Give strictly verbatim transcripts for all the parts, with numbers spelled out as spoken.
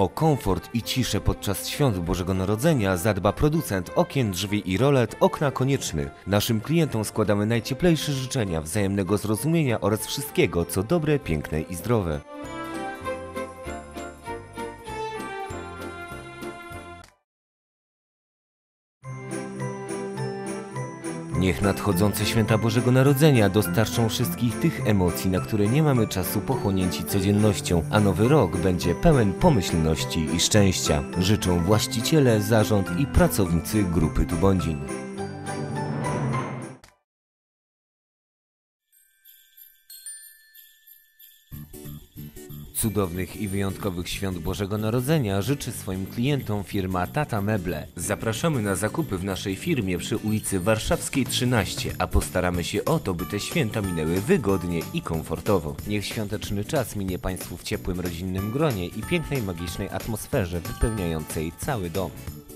O komfort i ciszę podczas świąt Bożego Narodzenia zadba producent okien, drzwi i rolet Okna Konieczny. Naszym klientom składamy najcieplejsze życzenia, wzajemnego zrozumienia oraz wszystkiego, co dobre, piękne i zdrowe. Niech nadchodzące święta Bożego Narodzenia dostarczą wszystkich tych emocji, na które nie mamy czasu, pochłonięci codziennością, a nowy rok będzie pełen pomyślności i szczęścia. Życzą właściciele, zarząd i pracownicy Grupy Tubądzin. Cudownych i wyjątkowych świąt Bożego Narodzenia życzy swoim klientom firma Tata Meble. Zapraszamy na zakupy w naszej firmie przy ulicy Warszawskiej trzynaście, a postaramy się o to, by te święta minęły wygodnie i komfortowo. Niech świąteczny czas minie Państwu w ciepłym rodzinnym gronie i pięknej, magicznej atmosferze wypełniającej cały dom.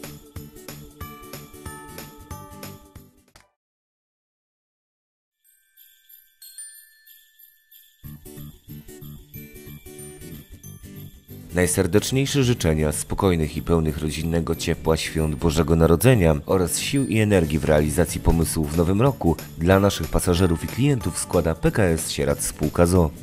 Najserdeczniejsze życzenia spokojnych i pełnych rodzinnego ciepła świąt Bożego Narodzenia oraz sił i energii w realizacji pomysłów w nowym roku dla naszych pasażerów i klientów składa P K S Sieradz Spółka z o o.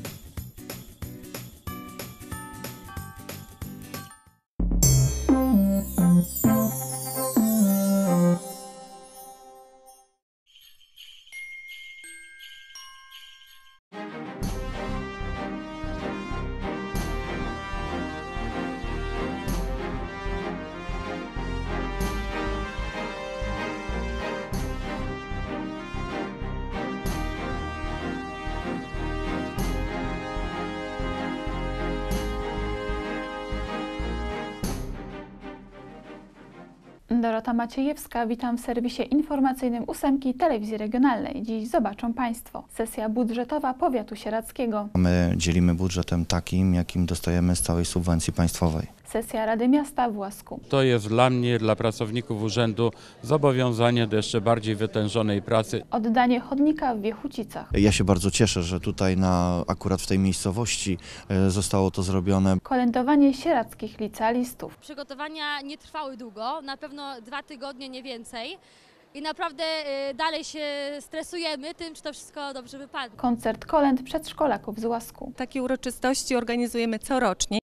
Dorota Maciejewska, witam w serwisie informacyjnym ósemki Telewizji Regionalnej. Dziś zobaczą Państwo. Sesja budżetowa powiatu sieradzkiego. My dzielimy budżetem takim, jakim dostajemy z całej subwencji państwowej. Sesja Rady Miasta w Łasku. To jest dla mnie, dla pracowników urzędu zobowiązanie do jeszcze bardziej wytężonej pracy. Oddanie chodnika w Wiechucicach. Ja się bardzo cieszę, że tutaj na, akurat w tej miejscowości zostało to zrobione. Kolędowanie sieradzkich licealistów. Przygotowania nie trwały długo, na pewno dwa tygodnie, nie więcej. I naprawdę dalej się stresujemy tym, czy to wszystko dobrze wypadnie. Koncert kolęd przedszkolaków z Łasku. Takie uroczystości organizujemy corocznie.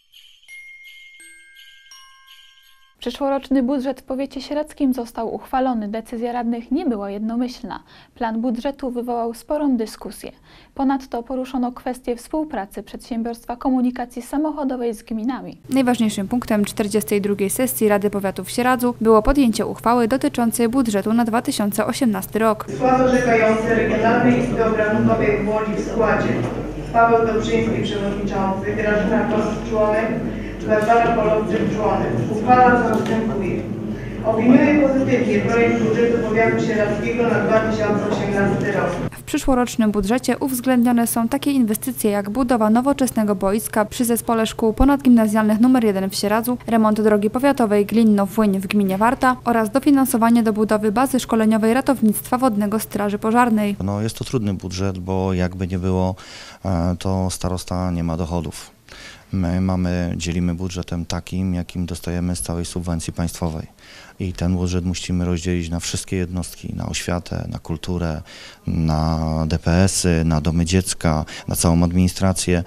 Przyszłoroczny budżet w powiecie sieradzkim został uchwalony. Decyzja radnych nie była jednomyślna. Plan budżetu wywołał sporą dyskusję. Ponadto poruszono kwestię współpracy przedsiębiorstwa komunikacji samochodowej z gminami. Najważniejszym punktem czterdziestej drugiej sesji Rady Powiatu w Sieradzu było podjęcie uchwały dotyczącej budżetu na dwa tysiące osiemnasty rok. Skład orzekający Regionalnej Izby Obrachunkowej w Łodzi w składzie: Paweł Dobrzyński przewodniczący, Grażyna Kost członek, Barbara Polowczyk członek. Uchwała co następuje. Opiniuje pozytywnie projekt budżetu powiatu sieradzkiego na dwa tysiące osiemnasty rok. W przyszłorocznym budżecie uwzględnione są takie inwestycje jak budowa nowoczesnego boiska przy zespole szkół ponadgimnazjalnych numer jeden w Sieradzu, remont drogi powiatowej Glinno-Włyń w gminie Warta oraz dofinansowanie do budowy bazy szkoleniowej ratownictwa wodnego Straży Pożarnej. No, jest to trudny budżet, bo jakby nie było, to starosta nie ma dochodów. My mamy, dzielimy budżetem takim, jakim dostajemy z całej subwencji państwowej. I ten budżet musimy rozdzielić na wszystkie jednostki, na oświatę, na kulturę, na D P S y, na domy dziecka, na całą administrację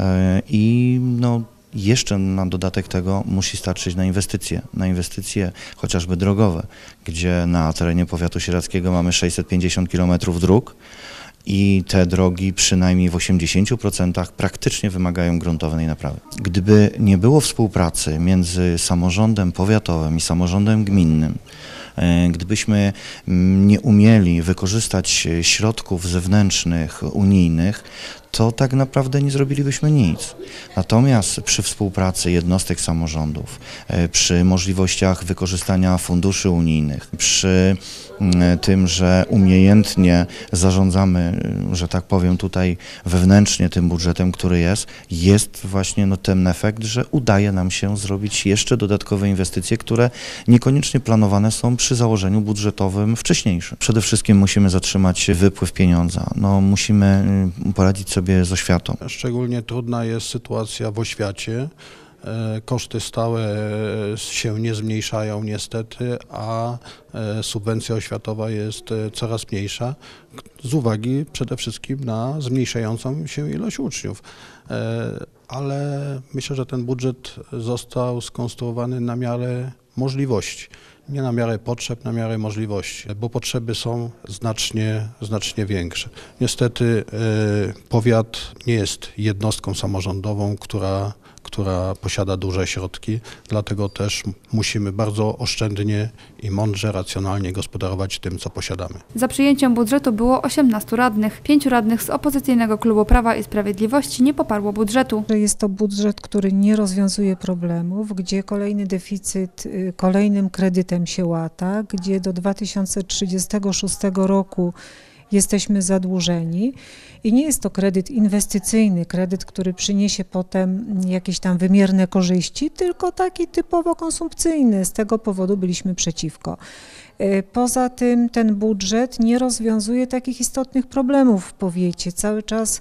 i no, jeszcze na dodatek tego musi starczyć na inwestycje, na inwestycje chociażby drogowe, gdzie na terenie powiatu sieradzkiego mamy sześćset pięćdziesiąt kilometrów dróg. I te drogi przynajmniej w osiemdziesięciu procentach praktycznie wymagają gruntowej naprawy. Gdyby nie było współpracy między samorządem powiatowym i samorządem gminnym, gdybyśmy nie umieli wykorzystać środków zewnętrznych, unijnych, to tak naprawdę nie zrobilibyśmy nic. Natomiast przy współpracy jednostek samorządów, przy możliwościach wykorzystania funduszy unijnych, przy tym, że umiejętnie zarządzamy, że tak powiem tutaj wewnętrznie tym budżetem, który jest, jest właśnie no ten efekt, że udaje nam się zrobić jeszcze dodatkowe inwestycje, które niekoniecznie planowane są przy założeniu budżetowym wcześniejszym. Przede wszystkim musimy zatrzymać wypływ pieniądza. No, musimy poradzić sobie z oświatą. Szczególnie trudna jest sytuacja w oświacie. koszty stałe się nie zmniejszają niestety, a subwencja oświatowa jest coraz mniejsza z uwagi przede wszystkim na zmniejszającą się ilość uczniów. Ale myślę, że ten budżet został skonstruowany na miarę możliwości. Nie na miarę potrzeb, na miarę możliwości, bo potrzeby są znacznie, znacznie większe. Niestety powiat nie jest jednostką samorządową, która, która posiada duże środki, dlatego też musimy bardzo oszczędnie i mądrze, racjonalnie gospodarować tym, co posiadamy. Za przyjęciem budżetu było osiemnastu radnych. Pięciu radnych z opozycyjnego klubu Prawa i Sprawiedliwości nie poparło budżetu. Jest to budżet, który nie rozwiązuje problemów, gdzie kolejny deficyt kolejnym kredytem się łata, gdzie do dwa tysiące trzydziestego szóstego roku jesteśmy zadłużeni i nie jest to kredyt inwestycyjny, kredyt, który przyniesie potem jakieś tam wymierne korzyści, tylko taki typowo konsumpcyjny. Z tego powodu byliśmy przeciwko. Poza tym ten budżet nie rozwiązuje takich istotnych problemów w powiecie. Cały czas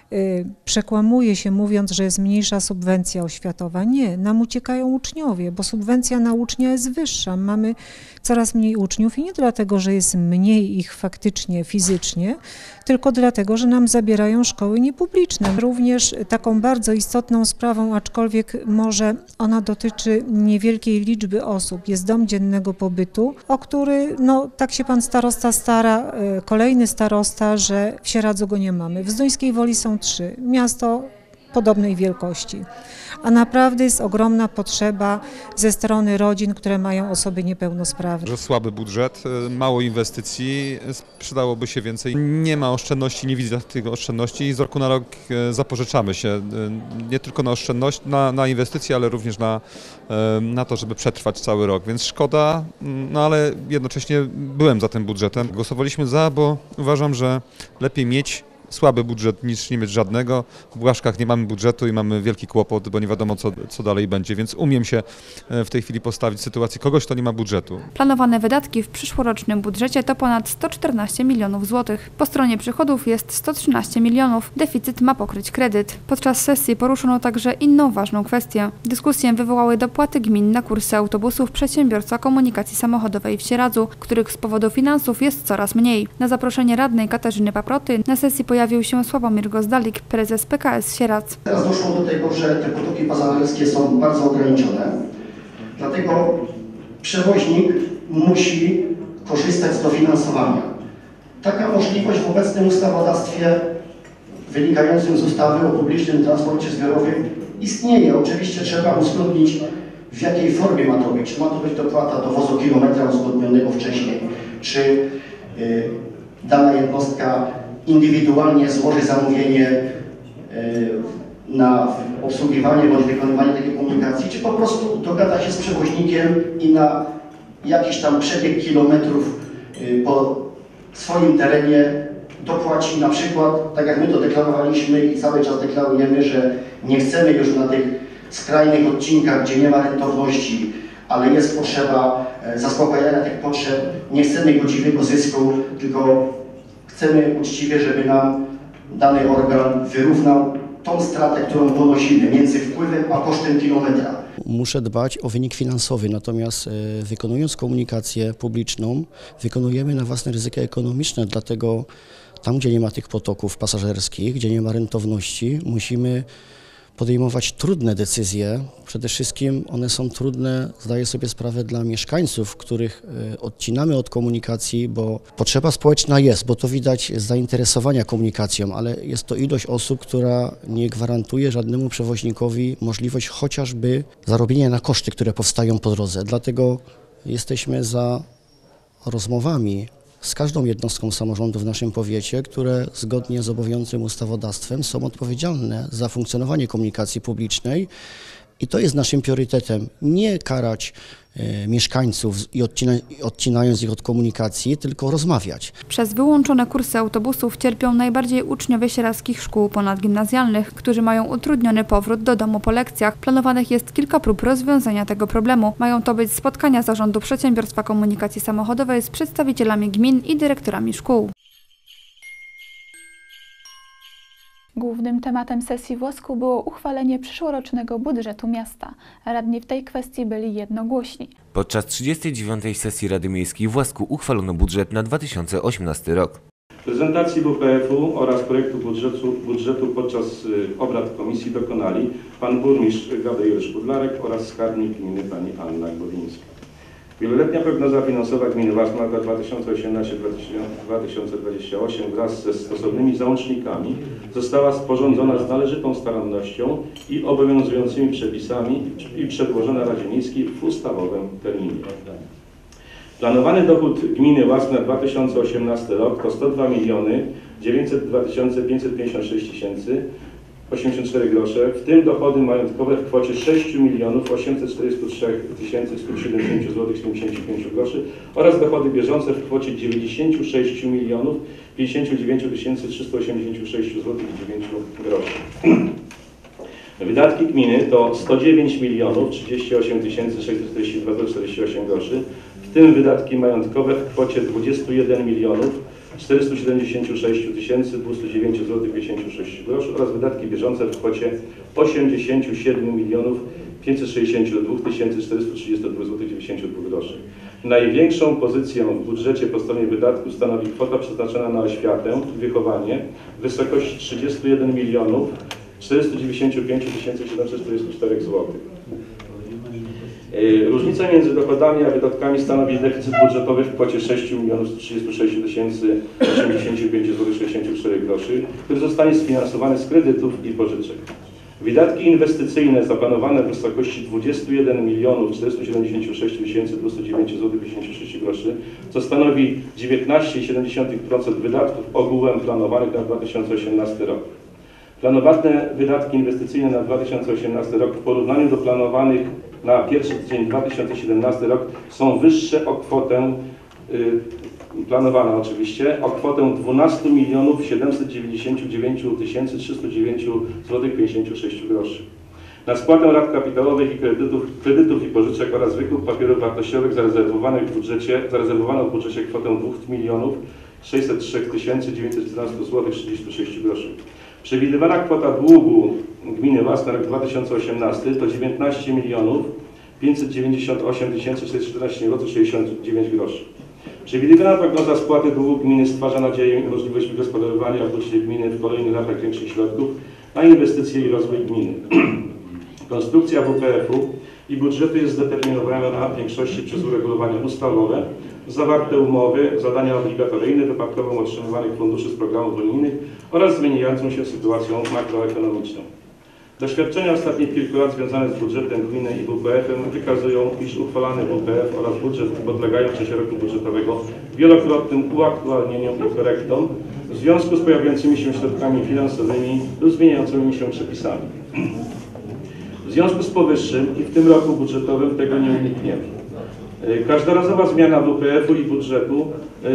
przekłamuje się, mówiąc, że jest mniejsza subwencja oświatowa. Nie, nam uciekają uczniowie, bo subwencja na ucznia jest wyższa. Mamy coraz mniej uczniów i nie dlatego, że jest mniej ich faktycznie, fizycznie, tylko dlatego, że nam zabierają szkoły niepubliczne. Również taką bardzo istotną sprawą, aczkolwiek może ona dotyczy niewielkiej liczby osób, jest dom dziennego pobytu, o który, no tak się pan starosta stara, kolejny starosta, że w Sieradzu go nie mamy. W Zduńskiej Woli są trzy, miasto podobnej wielkości. A naprawdę jest ogromna potrzeba ze strony rodzin, które mają osoby niepełnosprawne. Że słaby budżet, mało inwestycji, przydałoby się więcej. Nie ma oszczędności, nie widzę tych oszczędności i z roku na rok zapożyczamy się nie tylko na oszczędność, na, na inwestycje, ale również na, na to, żeby przetrwać cały rok. Więc szkoda, no ale jednocześnie byłem za tym budżetem. Głosowaliśmy za, bo uważam, że lepiej mieć słaby budżet niż nie mieć żadnego. W Błaszkach nie mamy budżetu i mamy wielki kłopot, bo nie wiadomo co, co dalej będzie, więc umiem się w tej chwili postawić w sytuacji kogoś, kto nie ma budżetu. Planowane wydatki w przyszłorocznym budżecie to ponad sto czternaście milionów złotych. Po stronie przychodów jest sto trzynaście milionów. Deficyt ma pokryć kredyt. Podczas sesji poruszono także inną ważną kwestię. Dyskusję wywołały dopłaty gmin na kursy autobusów przedsiębiorstwa komunikacji samochodowej w Sieradzu, których z powodu finansów jest coraz mniej. Na zaproszenie radnej Katarzyny Paproty na sesji pojawił się Sławomir Gozdalik, prezes P K S Sieradz. Teraz doszło do tego, że te potoki pasażerskie są bardzo ograniczone, dlatego przewoźnik musi korzystać z dofinansowania. Taka możliwość w obecnym ustawodawstwie wynikającym z ustawy o publicznym transporcie zbiorowym istnieje. Oczywiście trzeba uzgodnić, w jakiej formie ma to być. Czy ma to być dopłata do wozu kilometra uzgodnionego wcześniej, czy yy, dana jednostka indywidualnie złoży zamówienie na obsługiwanie bądź wykonywanie takiej komunikacji, czy po prostu dogada się z przewoźnikiem i na jakiś tam przebieg kilometrów po swoim terenie dopłaci na przykład, tak jak my to deklarowaliśmy i cały czas deklarujemy, że nie chcemy już na tych skrajnych odcinkach, gdzie nie ma rentowności, ale jest potrzeba zaspokajania tych potrzeb, nie chcemy godziwego zysku, tylko chcemy uczciwie, żeby nam dany organ wyrównał tą stratę, którą ponosimy między wpływem a kosztem kilometra. Muszę dbać o wynik finansowy, natomiast wykonując komunikację publiczną, wykonujemy na własne ryzyko ekonomiczne, dlatego tam, gdzie nie ma tych potoków pasażerskich, gdzie nie ma rentowności, musimy podejmować trudne decyzje. Przede wszystkim one są trudne, zdaję sobie sprawę, dla mieszkańców, których odcinamy od komunikacji, bo potrzeba społeczna jest, bo to widać z zainteresowania komunikacją, ale jest to ilość osób, która nie gwarantuje żadnemu przewoźnikowi możliwość chociażby zarobienia na koszty, które powstają po drodze. Dlatego jesteśmy za rozmowami z każdą jednostką samorządu w naszym powiecie, które zgodnie z obowiązującym ustawodawstwem są odpowiedzialne za funkcjonowanie komunikacji publicznej i to jest naszym priorytetem. Nie karać e, mieszkańców i odcina, odcinając ich od komunikacji, tylko rozmawiać. Przez wyłączone kursy autobusów cierpią najbardziej uczniowie sieradzkich szkół ponadgimnazjalnych, którzy mają utrudniony powrót do domu po lekcjach. Planowanych jest kilka prób rozwiązania tego problemu. Mają to być spotkania zarządu Przedsiębiorstwa Komunikacji Samochodowej z przedstawicielami gmin i dyrektorami szkół. Głównym tematem sesji w Łasku było uchwalenie przyszłorocznego budżetu miasta. Radni w tej kwestii byli jednogłośni. Podczas trzydziestej dziewiątej sesji Rady Miejskiej w Łasku uchwalono budżet na dwa tysiące osiemnasty rok. Prezentacji W P F u oraz projektu budżetu, budżetu podczas obrad komisji dokonali pan burmistrz Gabriel Szpudlarek oraz skarbnik gminy pani Anna Głowińska. Wieloletnia prognoza finansowa gminy Łask na lata dwa tysiące osiemnasty do dwa tysiące dwudziestego ósmego wraz ze stosownymi załącznikami została sporządzona z należytą starannością i obowiązującymi przepisami i przedłożona Radzie Miejskiej w ustawowym terminie. Planowany dochód gminy Łask na dwa tysiące osiemnasty rok to sto dwa miliony dziewięćset dwa tysiące pięćset pięćdziesiąt sześć tysięcy osiemdziesiąt cztery grosze, w tym dochody majątkowe w kwocie sześć milionów osiemset czterdzieści trzy tysiące sto siedemdziesiąt złotych siedemdziesiąt pięć groszy oraz dochody bieżące w kwocie dziewięćdziesiąt sześć milionów pięćdziesiąt dziewięć tysięcy trzysta osiemdziesiąt sześć złotych dziewięć groszy. Wydatki gminy to sto dziewięć milionów trzydzieści osiem tysięcy sześćset czterdzieści dwa złotych czterdzieści osiem groszy, w tym wydatki majątkowe w kwocie dwadzieścia jeden milionów czterysta siedemdziesiąt sześć tysięcy dwieście dziewięć złotych pięćdziesiąt sześć groszy oraz wydatki bieżące w kwocie osiemdziesiąt siedem milionów pięćset sześćdziesiąt dwa tysiące czterysta trzydzieści dwa złotych dziewięćdziesiąt dwa groszy. Największą pozycję w budżecie po stronie wydatków stanowi kwota przeznaczona na oświatę i wychowanie w wysokości trzydzieści jeden milionów czterysta dziewięćdziesiąt pięć tysięcy siedemset czterdzieści cztery złotych. Różnica między dochodami a wydatkami stanowi deficyt budżetowy w kwocie sześć milionów sto trzydzieści sześć tysięcy osiemdziesiąt pięć złotych sześćdziesiąt cztery groszy, który zostanie sfinansowany z kredytów i pożyczek. Wydatki inwestycyjne zaplanowane w wysokości dwadzieścia jeden milionów czterysta siedemdziesiąt sześć tysięcy dwieście dziewięć złotych pięćdziesiąt sześć groszy, co stanowi dziewiętnaście przecinek siedem procent wydatków ogółem planowanych na dwa tysiące osiemnasty rok. Planowane wydatki inwestycyjne na dwa tysiące osiemnasty rok w porównaniu do planowanych na pierwszy tydzień dwa tysiące siedemnasty rok są wyższe o kwotę, yy, planowane oczywiście, o kwotę dwanaście milionów siedemset dziewięćdziesiąt dziewięć tysięcy trzysta dziewięć złotych pięćdziesiąt sześć groszy. Na spłatę rat kapitałowych i kredytów, kredytów i pożyczek oraz wykup papierów wartościowych zarezerwowanych w budżecie, zarezerwowano w budżecie kwotę dwa milionów sześćset trzy tysiące dziewięćset czternaście złotych trzydzieści sześć groszy. Przewidywana kwota długu gminy Łask na rok dwa tysiące osiemnasty to dziewiętnaście milionów pięćset dziewięćdziesiąt osiem tysięcy czterysta czternaście złotych sześćdziesiąt dziewięć groszy. Przewidywana prognoza spłaty długu gminy stwarza nadzieję i możliwość wygospodarowania w budżecie gminy w kolejnych latach większych środków na inwestycje i rozwój gminy. Konstrukcja W P F u i budżetu jest zdeterminowana w większości przez uregulowania ustawowe, zawarte umowy, zadania obligatoryjne wypadkową otrzymywanych funduszy z programów unijnych oraz zmieniającą się sytuacją makroekonomiczną. Doświadczenia ostatnich kilku lat związane z budżetem gminy i W P F em wykazują, iż uchwalany W P F oraz budżet podlegają w czasie roku budżetowego wielokrotnym uaktualnieniom i korektom w związku z pojawiającymi się środkami finansowymi lub zmieniającymi się przepisami. W związku z powyższym i w tym roku budżetowym tego nie unikniemy. Każdorazowa zmiana W P F u i budżetu,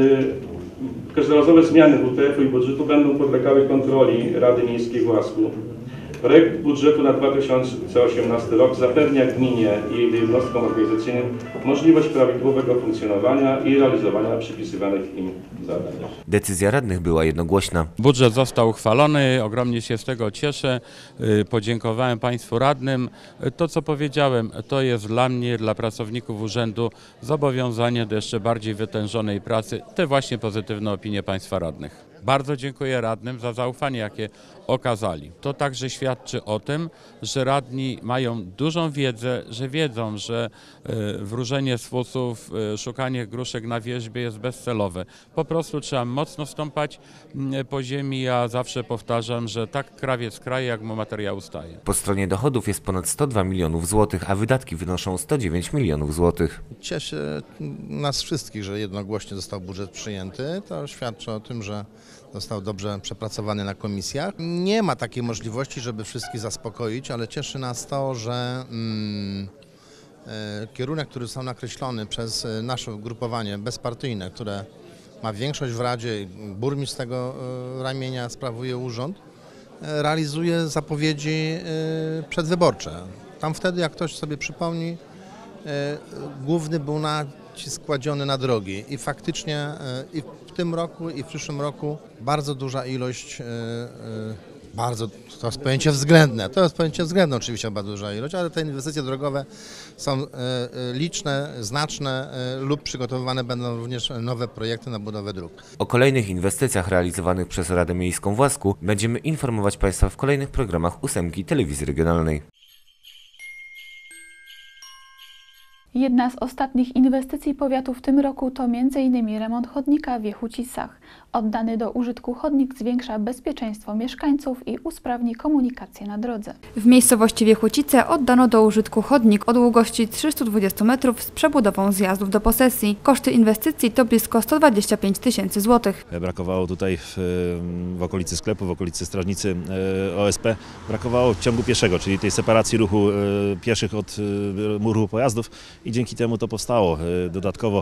każdorazowe zmiany W P F u i budżetu będą podlegały kontroli Rady Miejskiej w Łasku. Projekt budżetu na dwa tysiące osiemnasty rok zapewnia gminie i jej jednostkom organizacyjnym możliwość prawidłowego funkcjonowania i realizowania przypisywanych im zadań. Decyzja radnych była jednogłośna. Budżet został uchwalony, ogromnie się z tego cieszę. Podziękowałem Państwu radnym. To, co powiedziałem, to jest dla mnie, dla pracowników urzędu zobowiązanie do jeszcze bardziej wytężonej pracy. Te właśnie pozytywne opinie Państwa radnych. Bardzo dziękuję radnym za zaufanie, jakie okazali. To także świadczy o tym, że radni mają dużą wiedzę, że wiedzą, że wróżenie z fusów, szukanie gruszek na wierzbie jest bezcelowe. Po prostu trzeba mocno stąpać po ziemi. Ja zawsze powtarzam, że tak krawiec kraje, jak mu materiał staje. Po stronie dochodów jest ponad sto dwa milionów złotych, a wydatki wynoszą sto dziewięć milionów złotych. Cieszy nas wszystkich, że jednogłośnie został budżet przyjęty. To świadczy o tym, że został dobrze przepracowany na komisjach. Nie ma takiej możliwości, żeby wszystkich zaspokoić, ale cieszy nas to, że mm, e, kierunek, który został nakreślony przez nasze ugrupowanie bezpartyjne, które ma większość w Radzie, burmistrz tego e, ramienia sprawuje urząd, e, realizuje zapowiedzi e, przedwyborcze. Tam wtedy, jak ktoś sobie przypomni, e, główny był nacisk kładziony na drogi i faktycznie e, i w tym roku i w przyszłym roku bardzo duża ilość Bardzo, to jest pojęcie względne, to jest pojęcie względne oczywiście bardzo duża ilość, ale te inwestycje drogowe są liczne, znaczne lub przygotowywane będą również nowe projekty na budowę dróg. O kolejnych inwestycjach realizowanych przez Radę Miejską w Łasku będziemy informować Państwa w kolejnych programach ósemki Telewizji Regionalnej. Jedna z ostatnich inwestycji powiatu w tym roku to między innymi remont chodnika w Wiechucicach. Oddany do użytku chodnik zwiększa bezpieczeństwo mieszkańców i usprawni komunikację na drodze. W miejscowości Wiechucice oddano do użytku chodnik o długości trzystu dwudziestu metrów z przebudową zjazdów do posesji. Koszty inwestycji to blisko sto dwadzieścia pięć tysięcy złotych. Brakowało tutaj w, w okolicy sklepu, w okolicy strażnicy O S P, brakowało ciągu pieszego, czyli tej separacji ruchu pieszych od ruchu pojazdów i dzięki temu to powstało. Dodatkowo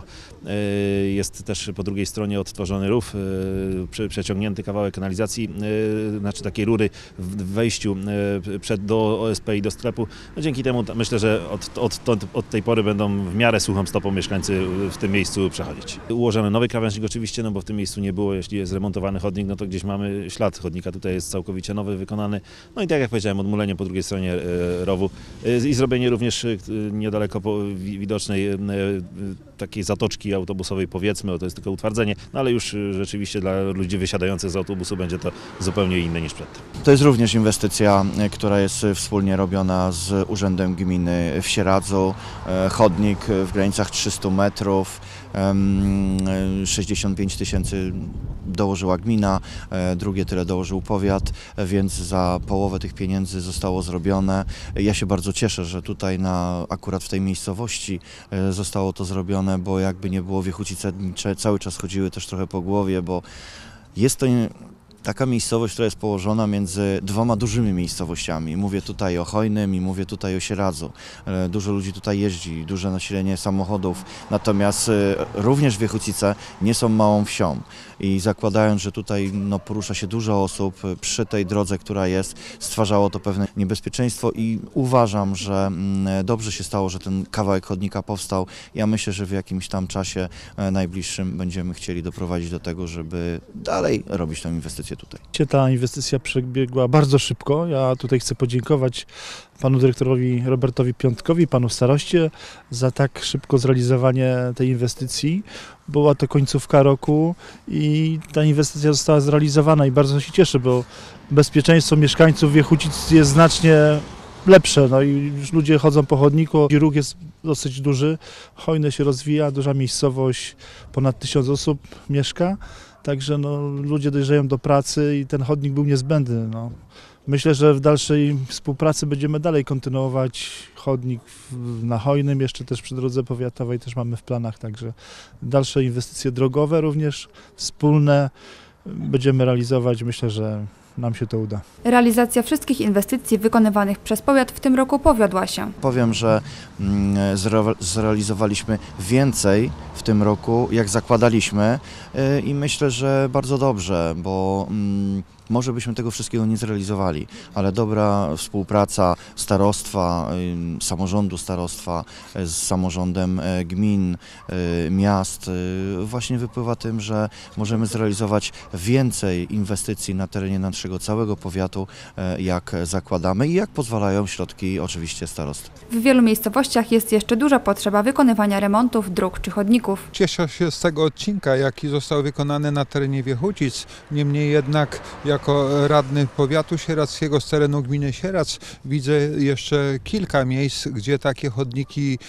jest też po drugiej stronie odtworzony rów, przeciągnięty kawałek kanalizacji, znaczy takiej rury w wejściu przed, do O S P i do sklepu. No dzięki temu myślę, że od, od, od tej pory będą w miarę suchą stopą mieszkańcy w tym miejscu przechodzić. Ułożony nowy krawężnik oczywiście, no bo w tym miejscu nie było, jeśli jest remontowany chodnik, no to gdzieś mamy ślad chodnika, tutaj jest całkowicie nowy, wykonany. No i tak jak powiedziałem, odmulenie po drugiej stronie rowu i zrobienie również niedaleko widocznej takiej zatoczki autobusowej, powiedzmy, bo to jest tylko utwardzenie, no ale już rzeczywiście dla ludzi wysiadających z autobusu będzie to zupełnie inne niż przedtem. To jest również inwestycja, która jest wspólnie robiona z Urzędem Gminy w Sieradzu. Chodnik w granicach trzystu metrów, sześćdziesiąt pięć tysięcy dołożyła gmina, drugie tyle dołożył powiat, więc za połowę tych pieniędzy zostało zrobione. Ja się bardzo cieszę, że tutaj na, akurat w tej miejscowości zostało to zrobione, bo jakby nie było, Wiechucice cały czas chodziły też trochę po głowie, bo jest to taka miejscowość, która jest położona między dwoma dużymi miejscowościami. Mówię tutaj o Chojnym i mówię tutaj o Sieradzu. Dużo ludzi tutaj jeździ, duże nasilenie samochodów, natomiast również Wiechucice nie są małą wsią. I zakładając, że tutaj no, porusza się dużo osób przy tej drodze, która jest, stwarzało to pewne niebezpieczeństwo i uważam, że dobrze się stało, że ten kawałek chodnika powstał. Ja myślę, że w jakimś tam czasie najbliższym będziemy chcieli doprowadzić do tego, żeby dalej robić tę inwestycję tutaj. Ta inwestycja przebiegła bardzo szybko. Ja tutaj chcę podziękować panu dyrektorowi Robertowi Piątkowi, panu staroście za tak szybko zrealizowanie tej inwestycji. Była to końcówka roku i ta inwestycja została zrealizowana i bardzo się cieszę, bo bezpieczeństwo mieszkańców Wiechucic jest znacznie lepsze. No i już ludzie chodzą po chodniku, ruch jest dosyć duży, hojne się rozwija, duża miejscowość, ponad tysiąc osób mieszka. Także no, ludzie dojeżdżają do pracy i ten chodnik był niezbędny. No. Myślę, że w dalszej współpracy będziemy dalej kontynuować chodnik na Hojnym, jeszcze też przy drodze powiatowej też mamy w planach, także dalsze inwestycje drogowe również wspólne będziemy realizować. Myślę, że nam się to uda. Realizacja wszystkich inwestycji wykonywanych przez powiat w tym roku powiodła się. Powiem, że zre zrealizowaliśmy więcej w tym roku, jak zakładaliśmy i myślę, że bardzo dobrze, bo może byśmy tego wszystkiego nie zrealizowali, ale dobra współpraca starostwa, samorządu starostwa z samorządem gmin, miast właśnie wypływa tym, że możemy zrealizować więcej inwestycji na terenie naszego całego powiatu, jak zakładamy i jak pozwalają środki oczywiście starostw. W wielu miejscowościach jest jeszcze duża potrzeba wykonywania remontów dróg czy chodników. Cieszę się z tego odcinka, jaki został wykonany na terenie Wiechucic. Niemniej jednak jako radny powiatu sieradzkiego z terenu gminy Sieradz widzę jeszcze kilka miejsc, gdzie takie chodniki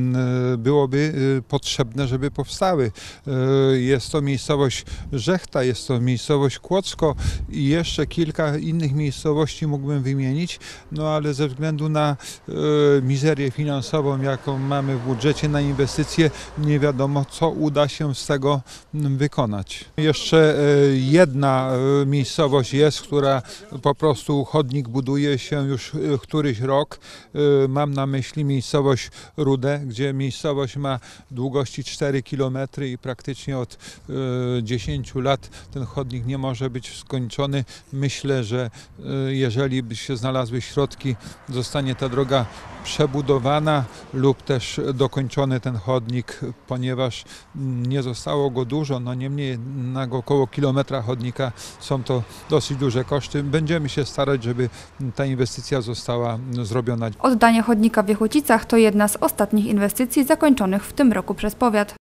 byłoby potrzebne, żeby powstały. Jest to miejscowość Żechta, jest to miejscowość Kłodzko i jeszcze kilka innych miejscowości mógłbym wymienić, no ale ze względu na mizerię finansową, jaką mamy w budżecie na inwestycje, nie wiadomo, co uda się z tego wykonać. Jeszcze jedna miejscowość jest, która po prostu chodnik buduje się już któryś rok. Mam na myśli miejscowość Rudę, gdzie miejscowość ma długości cztery kilometry i praktycznie od dziesięciu lat ten chodnik nie może być skończony. Myślę, że jeżeli by się znalazły środki, zostanie ta droga przebudowana lub też dokończony ten chodnik, ponieważ nie zostało go dużo, no niemniej na około kilometra chodnika są to dosyć duże koszty. Będziemy się starać, żeby ta inwestycja została zrobiona. Oddanie chodnika w Wiechucicach to jedna z ostatnich inwestycji zakończonych w tym roku przez powiat.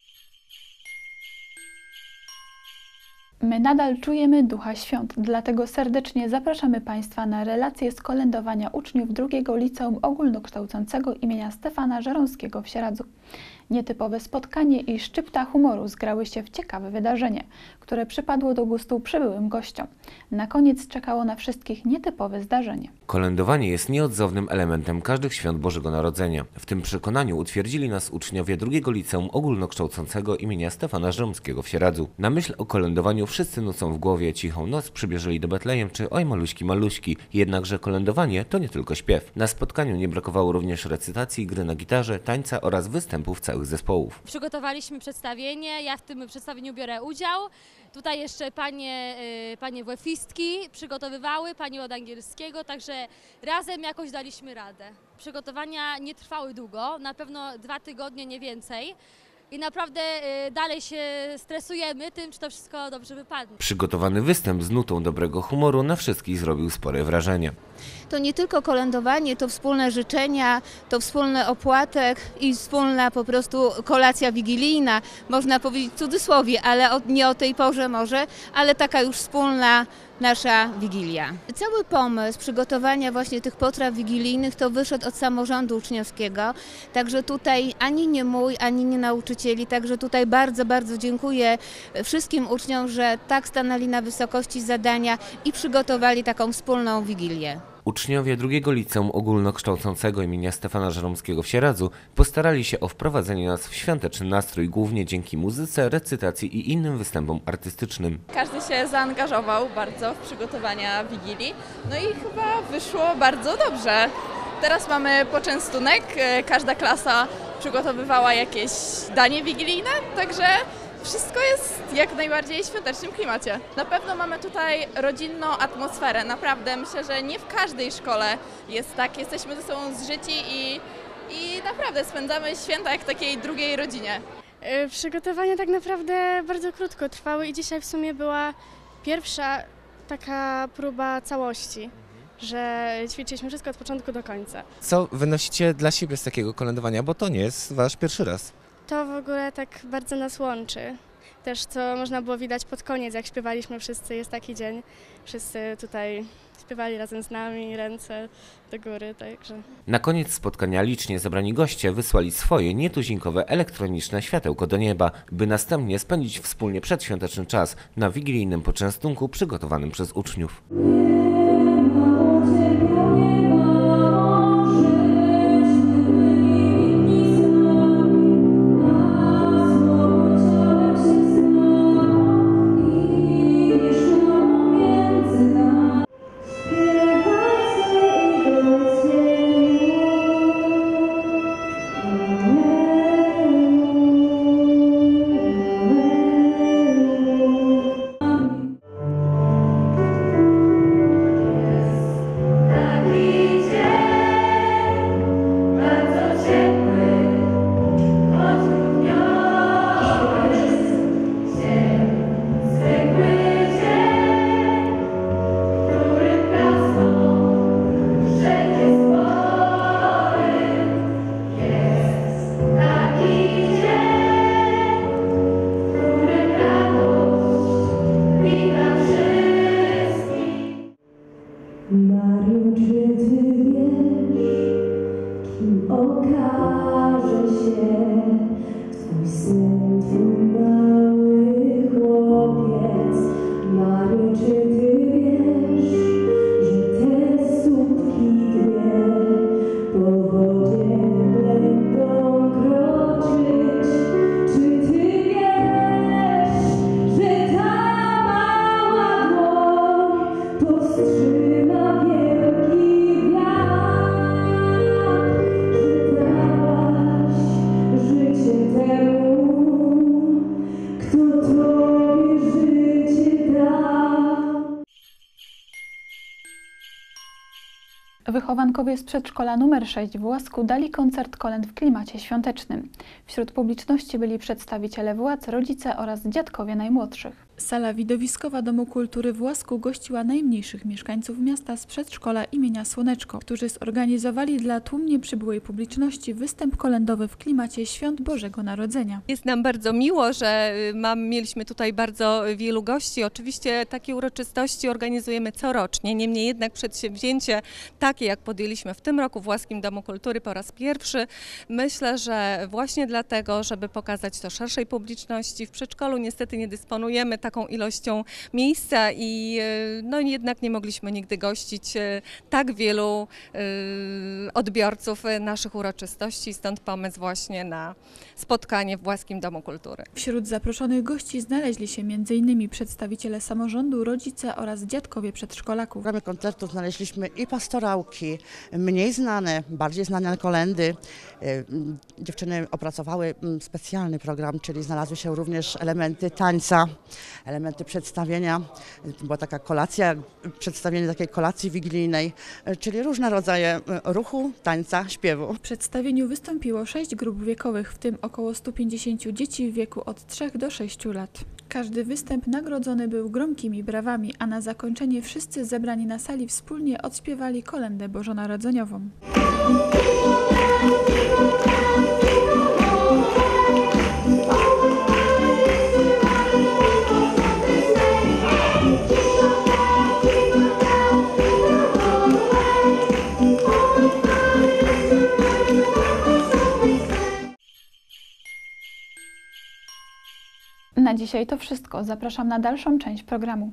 My nadal czujemy ducha świąt, dlatego serdecznie zapraszamy Państwa na relacje z kolędowania uczniów drugiego Liceum Ogólnokształcącego imienia Stefana Żeromskiego w Sieradzu. Nietypowe spotkanie i szczypta humoru zgrały się w ciekawe wydarzenie, które przypadło do gustu przybyłym gościom. Na koniec czekało na wszystkich nietypowe zdarzenie. Kolędowanie jest nieodzownym elementem każdych świąt Bożego Narodzenia. W tym przekonaniu utwierdzili nas uczniowie drugiego Liceum Ogólnokształcącego imienia Stefana Żeromskiego w Sieradzu. Na myśl o kolędowaniu wszyscy nucą w głowie Cichą Noc, Przybieżeli do Betlejem czy Oj maluśki maluśki. Jednakże kolędowanie to nie tylko śpiew. Na spotkaniu nie brakowało również recytacji, gry na gitarze, tańca oraz występów całych zespołów. Przygotowaliśmy przedstawienie, ja w tym przedstawieniu biorę udział. Tutaj jeszcze panie, panie wefistki przygotowywały, pani od angielskiego, także razem jakoś daliśmy radę. Przygotowania nie trwały długo, na pewno dwa tygodnie, nie więcej. I naprawdę dalej się stresujemy tym, czy to wszystko dobrze wypadnie. Przygotowany występ z nutą dobrego humoru na wszystkich zrobił spore wrażenie. To nie tylko kolędowanie, to wspólne życzenia, to wspólny opłatek i wspólna po prostu kolacja wigilijna, można powiedzieć w cudzysłowie, ale o, nie o tej porze może, ale taka już wspólna nasza Wigilia. Cały pomysł przygotowania właśnie tych potraw wigilijnych to wyszedł od samorządu uczniowskiego, także tutaj ani nie mój, ani nie nauczycieli, także tutaj bardzo, bardzo dziękuję wszystkim uczniom, że tak stanęli na wysokości zadania i przygotowali taką wspólną Wigilię. Uczniowie drugiego Liceum Ogólnokształcącego imienia Stefana Żeromskiego w Sieradzu postarali się o wprowadzenie nas w świąteczny nastrój, głównie dzięki muzyce, recytacji i innym występom artystycznym. Każdy się zaangażował bardzo w przygotowania Wigilii, no i chyba wyszło bardzo dobrze. Teraz mamy poczęstunek, każda klasa przygotowywała jakieś danie wigilijne, także wszystko jest jak najbardziej w świątecznym klimacie. Na pewno mamy tutaj rodzinną atmosferę, naprawdę myślę, że nie w każdej szkole jest tak, jesteśmy ze sobą zżyci i, i naprawdę spędzamy święta jak w takiej drugiej rodzinie. Przygotowania tak naprawdę bardzo krótko trwały i dzisiaj w sumie była pierwsza taka próba całości, że ćwiczyliśmy wszystko od początku do końca. Co wynosicie dla siebie z takiego kolędowania, bo to nie jest wasz pierwszy raz? To w ogóle tak bardzo nas łączy. Też co można było widać pod koniec, jak śpiewaliśmy wszyscy, jest taki dzień, wszyscy tutaj śpiewali razem z nami, ręce do góry, także. Na koniec spotkania licznie zebrani goście wysłali swoje nietuzinkowe elektroniczne światełko do nieba, by następnie spędzić wspólnie przedświąteczny czas na wigilijnym poczęstunku przygotowanym przez uczniów. Wychowankowie z przedszkola numer sześć w Łasku dali koncert kolęd w klimacie świątecznym. Wśród publiczności byli przedstawiciele władz, rodzice oraz dziadkowie najmłodszych. Sala widowiskowa Domu Kultury w Łasku gościła najmniejszych mieszkańców miasta z przedszkola imienia Słoneczko, którzy zorganizowali dla tłumnie przybyłej publiczności występ kolędowy w klimacie Świąt Bożego Narodzenia. Jest nam bardzo miło, że mam, mieliśmy tutaj bardzo wielu gości. Oczywiście takie uroczystości organizujemy corocznie, niemniej jednak przedsięwzięcie takie, jak podjęliśmy w tym roku w Łaskim Domu Kultury po raz pierwszy, myślę, że właśnie dlatego, żeby pokazać to szerszej publiczności. W przedszkolu niestety nie dysponujemy taką ilością miejsca i no jednak nie mogliśmy nigdy gościć tak wielu odbiorców naszych uroczystości, stąd pomysł właśnie na spotkanie w Łaskim Domu Kultury. Wśród zaproszonych gości znaleźli się między innymi przedstawiciele samorządu, rodzice oraz dziadkowie przedszkolaków. W programie koncertu znaleźliśmy i pastorałki, mniej znane, bardziej znane kolendy. Dziewczyny opracowały specjalny program, czyli znalazły się również elementy tańca, elementy przedstawienia. Była taka kolacja, przedstawienie takiej kolacji wigilijnej, czyli różne rodzaje ruchu, tańca, śpiewu. W przedstawieniu wystąpiło sześć grup wiekowych, w tym około stu pięćdziesięciu dzieci w wieku od trzech do sześciu lat. Każdy występ nagrodzony był gromkimi brawami, a na zakończenie wszyscy zebrani na sali wspólnie odśpiewali kolędę bożonarodzeniową. Na dzisiaj to wszystko. Zapraszam na dalszą część programu.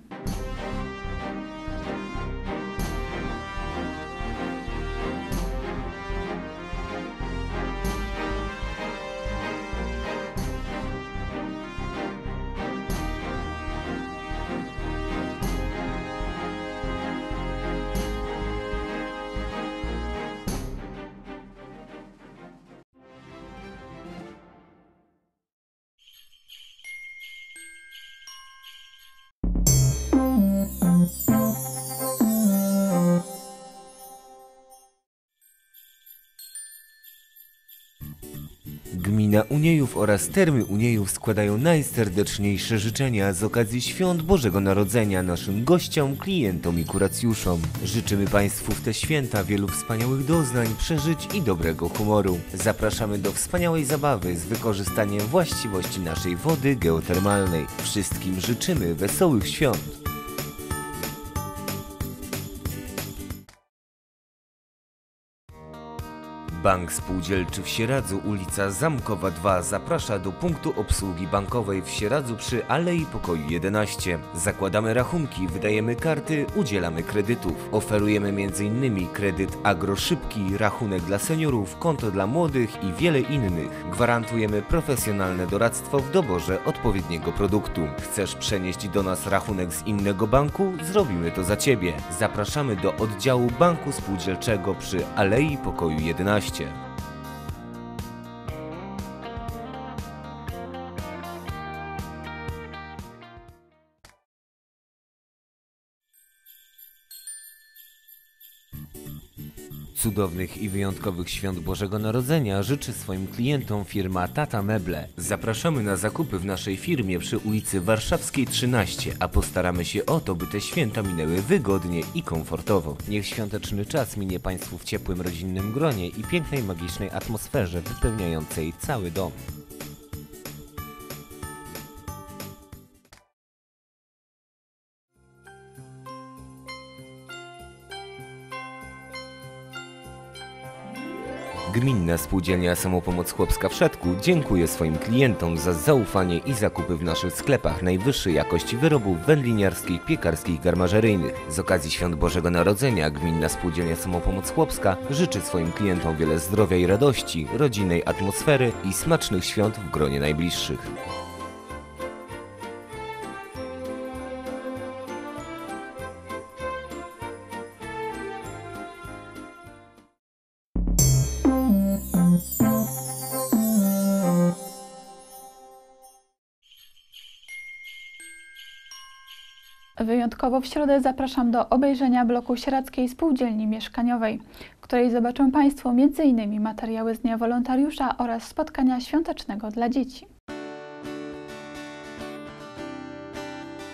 Gmina Uniejów oraz Termy Uniejów składają najserdeczniejsze życzenia z okazji Świąt Bożego Narodzenia naszym gościom, klientom i kuracjuszom. Życzymy Państwu w te święta wielu wspaniałych doznań, przeżyć i dobrego humoru. Zapraszamy do wspaniałej zabawy z wykorzystaniem właściwości naszej wody geotermalnej. Wszystkim życzymy wesołych świąt. Bank Spółdzielczy w Sieradzu, ulica Zamkowa dwa zaprasza do punktu obsługi bankowej w Sieradzu przy Alei Pokoju jedenaście. Zakładamy rachunki, wydajemy karty, udzielamy kredytów. Oferujemy między innymi kredyt agroszybki, rachunek dla seniorów, konto dla młodych i wiele innych. Gwarantujemy profesjonalne doradztwo w doborze odpowiedniego produktu. Chcesz przenieść do nas rachunek z innego banku? Zrobimy to za Ciebie. Zapraszamy do oddziału Banku Spółdzielczego przy Alei Pokoju jedenaście. Cudownych i wyjątkowych świąt Bożego Narodzenia życzy swoim klientom firma Tata Meble. Zapraszamy na zakupy w naszej firmie przy ulicy Warszawskiej trzynaście, a postaramy się o to, by te święta minęły wygodnie i komfortowo. Niech świąteczny czas minie Państwu w ciepłym rodzinnym gronie i pięknej, magicznej atmosferze wypełniającej cały dom. Gminna Spółdzielnia Samopomoc Chłopska w Szedku dziękuję swoim klientom za zaufanie i zakupy w naszych sklepach najwyższej jakości wyrobów wędliniarskich, piekarskich, garmażeryjnych. Z okazji Świąt Bożego Narodzenia Gminna Spółdzielnia Samopomoc Chłopska życzy swoim klientom wiele zdrowia i radości, rodzinnej atmosfery i smacznych świąt w gronie najbliższych. Wyjątkowo w środę zapraszam do obejrzenia bloku Sieradzkiej Spółdzielni Mieszkaniowej, w której zobaczą Państwo między innymi materiały z Dnia Wolontariusza oraz spotkania świątecznego dla dzieci.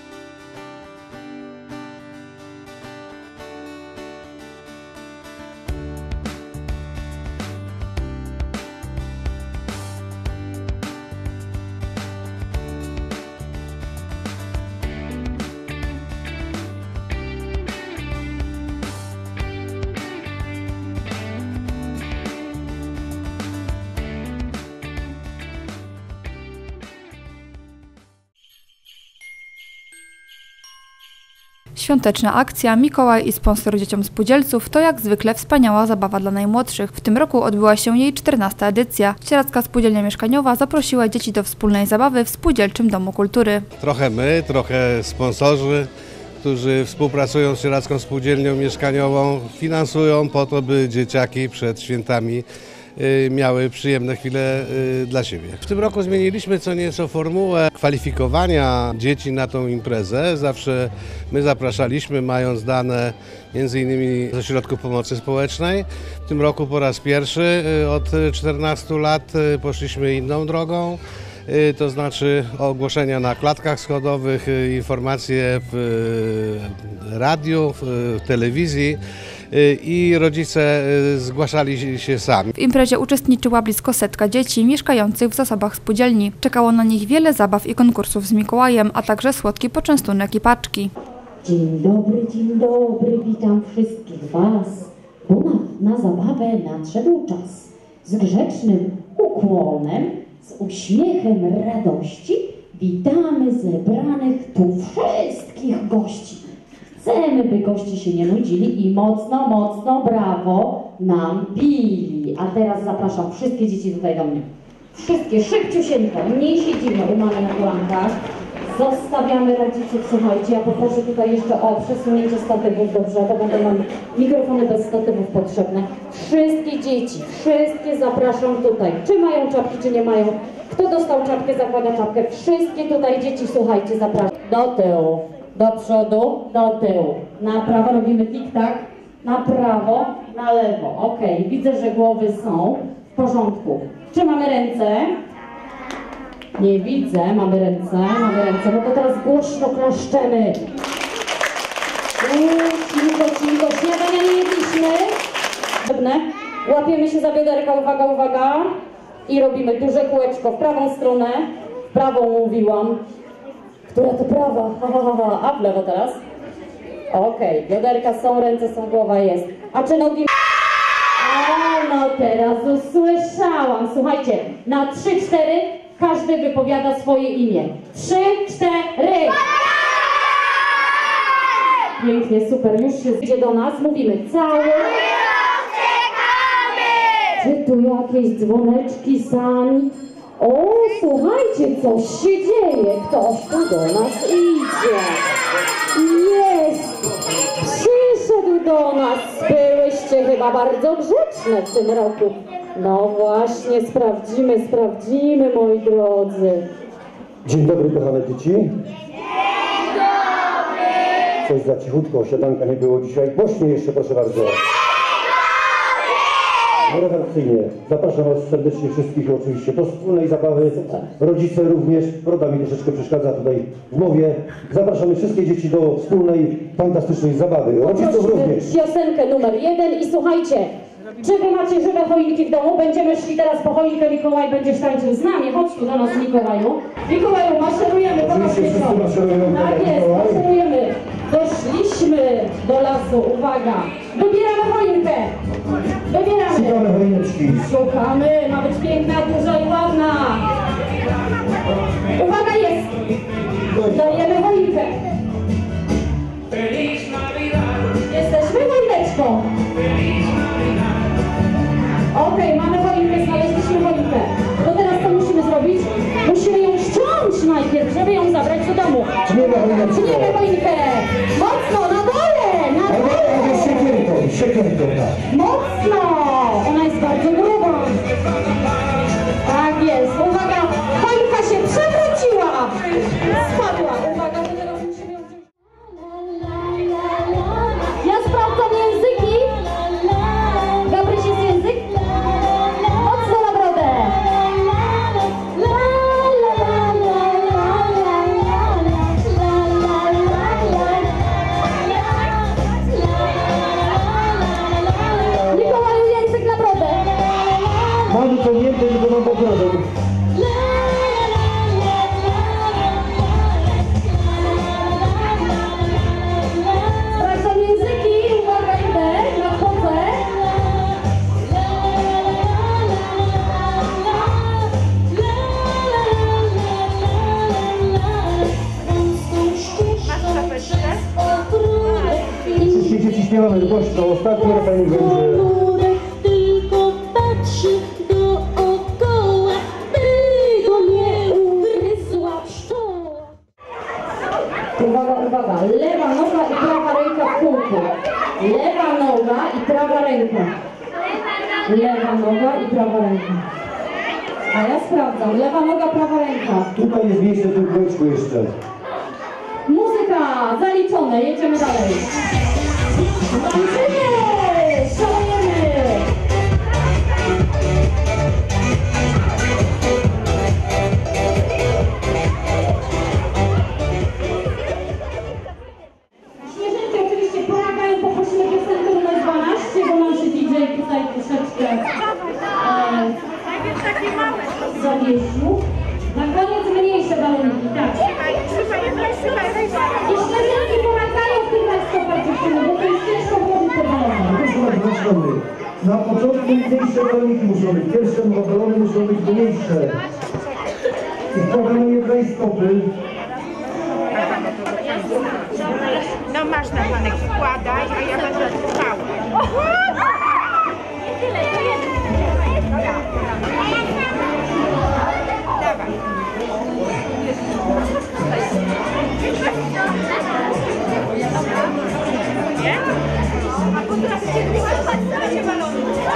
Świąteczna akcja Mikołaj i sponsor dzieciom spółdzielców to jak zwykle wspaniała zabawa dla najmłodszych. W tym roku odbyła się jej czternasta edycja. Sieradzka Spółdzielnia Mieszkaniowa zaprosiła dzieci do wspólnej zabawy w Spółdzielczym Domu Kultury. Trochę my, trochę sponsorzy, którzy współpracują z Sieradzką Spółdzielnią Mieszkaniową, finansują po to, by dzieciaki przed świętami miały przyjemne chwile dla siebie. W tym roku zmieniliśmy co nieco formułę kwalifikowania dzieci na tą imprezę. Zawsze my zapraszaliśmy, mając dane między innymi z Ośrodków Pomocy Społecznej. W tym roku po raz pierwszy od czternastu lat poszliśmy inną drogą. To znaczy ogłoszenia na klatkach schodowych, informacje w radiu, w telewizji i rodzice zgłaszali się sami. W imprezie uczestniczyła blisko setka dzieci mieszkających w zasobach spółdzielni. Czekało na nich wiele zabaw i konkursów z Mikołajem, a także słodki poczęstunek i paczki. Dzień dobry, dzień dobry, witam wszystkich Was, bo na, na zabawę nadszedł czas. Z grzecznym ukłonem, z uśmiechem radości witamy zebranych tu wszystkich gości. Chcemy, by goście się nie nudzili i mocno, mocno brawo nam bili. A teraz zapraszam wszystkie dzieci tutaj do mnie. Wszystkie, szybciusieńko, nie siedzimy u mamy na kolankach. Zostawiamy rodziców, słuchajcie, ja poproszę tutaj jeszcze o przesunięcie statywów, dobrze, to będą nam mikrofony bez statywów potrzebne. Wszystkie dzieci, wszystkie zapraszam tutaj. Czy mają czapki, czy nie mają? Kto dostał czapkę, zakłada czapkę. Wszystkie tutaj dzieci, słuchajcie, zapraszam. Do tyłu, do przodu, do tyłu. Na prawo robimy tik-tak, na prawo, na lewo. Okej, okay. Widzę, że głowy są w porządku. Czy mamy ręce? Nie widzę, mamy ręce, mamy ręce, no to teraz głośno klaszczemy. Cicho, cicho, śniadania nie jedliśmy. Łapiemy się za bioderka, uwaga, uwaga. I robimy duże kółeczko w prawą stronę. W prawą mówiłam. Która to prawa? Ha, ha, ha, ha. A w lewo teraz? Okej, okay. Bioderka są, ręce są, głowa jest. A czy nogi... O, no teraz usłyszałam. Słuchajcie, na trzy, cztery... Każdy wypowiada swoje imię. Trzy, cztery. Pięknie, super. Już się idzie do nas. Mówimy cały. Czy tu jakieś dzwoneczki sami? O, słuchajcie, coś się dzieje. Ktoś tu do nas idzie. Jest. Przyszedł do nas. Byłyście chyba bardzo grzeczne w tym roku. No właśnie, sprawdzimy, sprawdzimy, moi drodzy. Dzień dobry, kochane dzieci. Dzień dobry! Coś za cichutko, siadanka nie było dzisiaj. Głośniej jeszcze, proszę bardzo. Dzień dobry! Redakcyjnie. Zapraszam Was serdecznie wszystkich oczywiście do wspólnej zabawy. Rodzice również. Broda mi troszeczkę przeszkadza tutaj w mowie. Zapraszamy wszystkie dzieci do wspólnej, fantastycznej zabawy. Rodziców również. Piosenkę numer jeden i słuchajcie, czy Wy macie żywe choinki w domu? Będziemy szli teraz po choinkę, Mikołaj będziesz tańczył z nami. Chodź tu do nas, Mikołaju. Mikołaju, maszerujemy, po nas Tak jest, maszerujemy. Doszliśmy do lasu, uwaga. Wybieramy choinkę. Wybieramy. Szukamy choineczki. Szukamy, ma być piękna, duża i ładna. Uwaga, jest. Dajemy choinkę. Jesteśmy choineczką. Okej, okay, mamy choinkę, znaleźliśmy choinkę. To teraz co musimy zrobić? Musimy ją ściąć najpierw, żeby ją zabrać do domu. Tniemy choinkę. Tniemy choinkę. Mocno, na dole, na dole. Siekierką, siekierką, tak. Mocno. Ona jest bardzo gruba. Tak jest. Uwaga, choinka się przewróciła. Spadła. Uwaga, to teraz musimy ją wziąć. Ja sprawdzam języki. Gabryś, jest język? Mocno na brodę! Mikołaju, język na brodę! śpiewamy głośno, ostatni refrenik będzie. Tylko patrzy dookoła, by go nie ugryzła pszczoła. Uwaga, uwaga, lewa noga i prawa ręka w kółku. Lewa noga i prawa ręka. Lewa noga i prawa ręka. A ja sprawdzam, lewa noga, prawa ręka. Tutaj jest miejsce w tym kółeczku jeszcze. Muzyka, zaliczone, jedziemy dalej. Tańczymy, szalejemy. Śnieżynki oczywiście pomagają, poprosimy piosenkę numer dwanaście, bo nasz D J tutaj troszeczkę e, zawiesił. Na koniec mniejsze baloniki, tak. I śnieżynki pomagają w tym rajstopach dziewczyny, bo to jest ciężko włożyć te balony. Na początku mniejsze baloniki muszą być. Pierwsze balony muszą być mniejsze. I wkładamy w rajstopy. No masz na panek, wkładaj, a ja będę trwała. I tyle, to jest. Dawaj. Nie? A potraficie się balonu.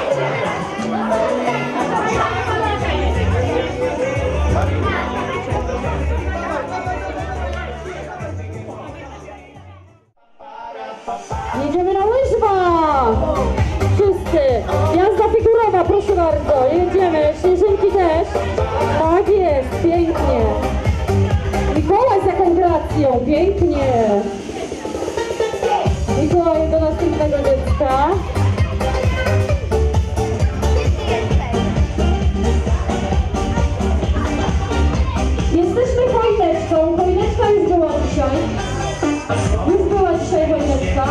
Jedziemy na łyżwach! Wszyscy! Jazda figurowa, proszę bardzo, jedziemy, śnieżynki też. Tak jest, pięknie. Mikołaj z jaką gracją, pięknie. Mikołaj do następnego dziecka. Jesteśmy choineczką, choineczka już była dzisiaj. Już była dzisiaj choineczka.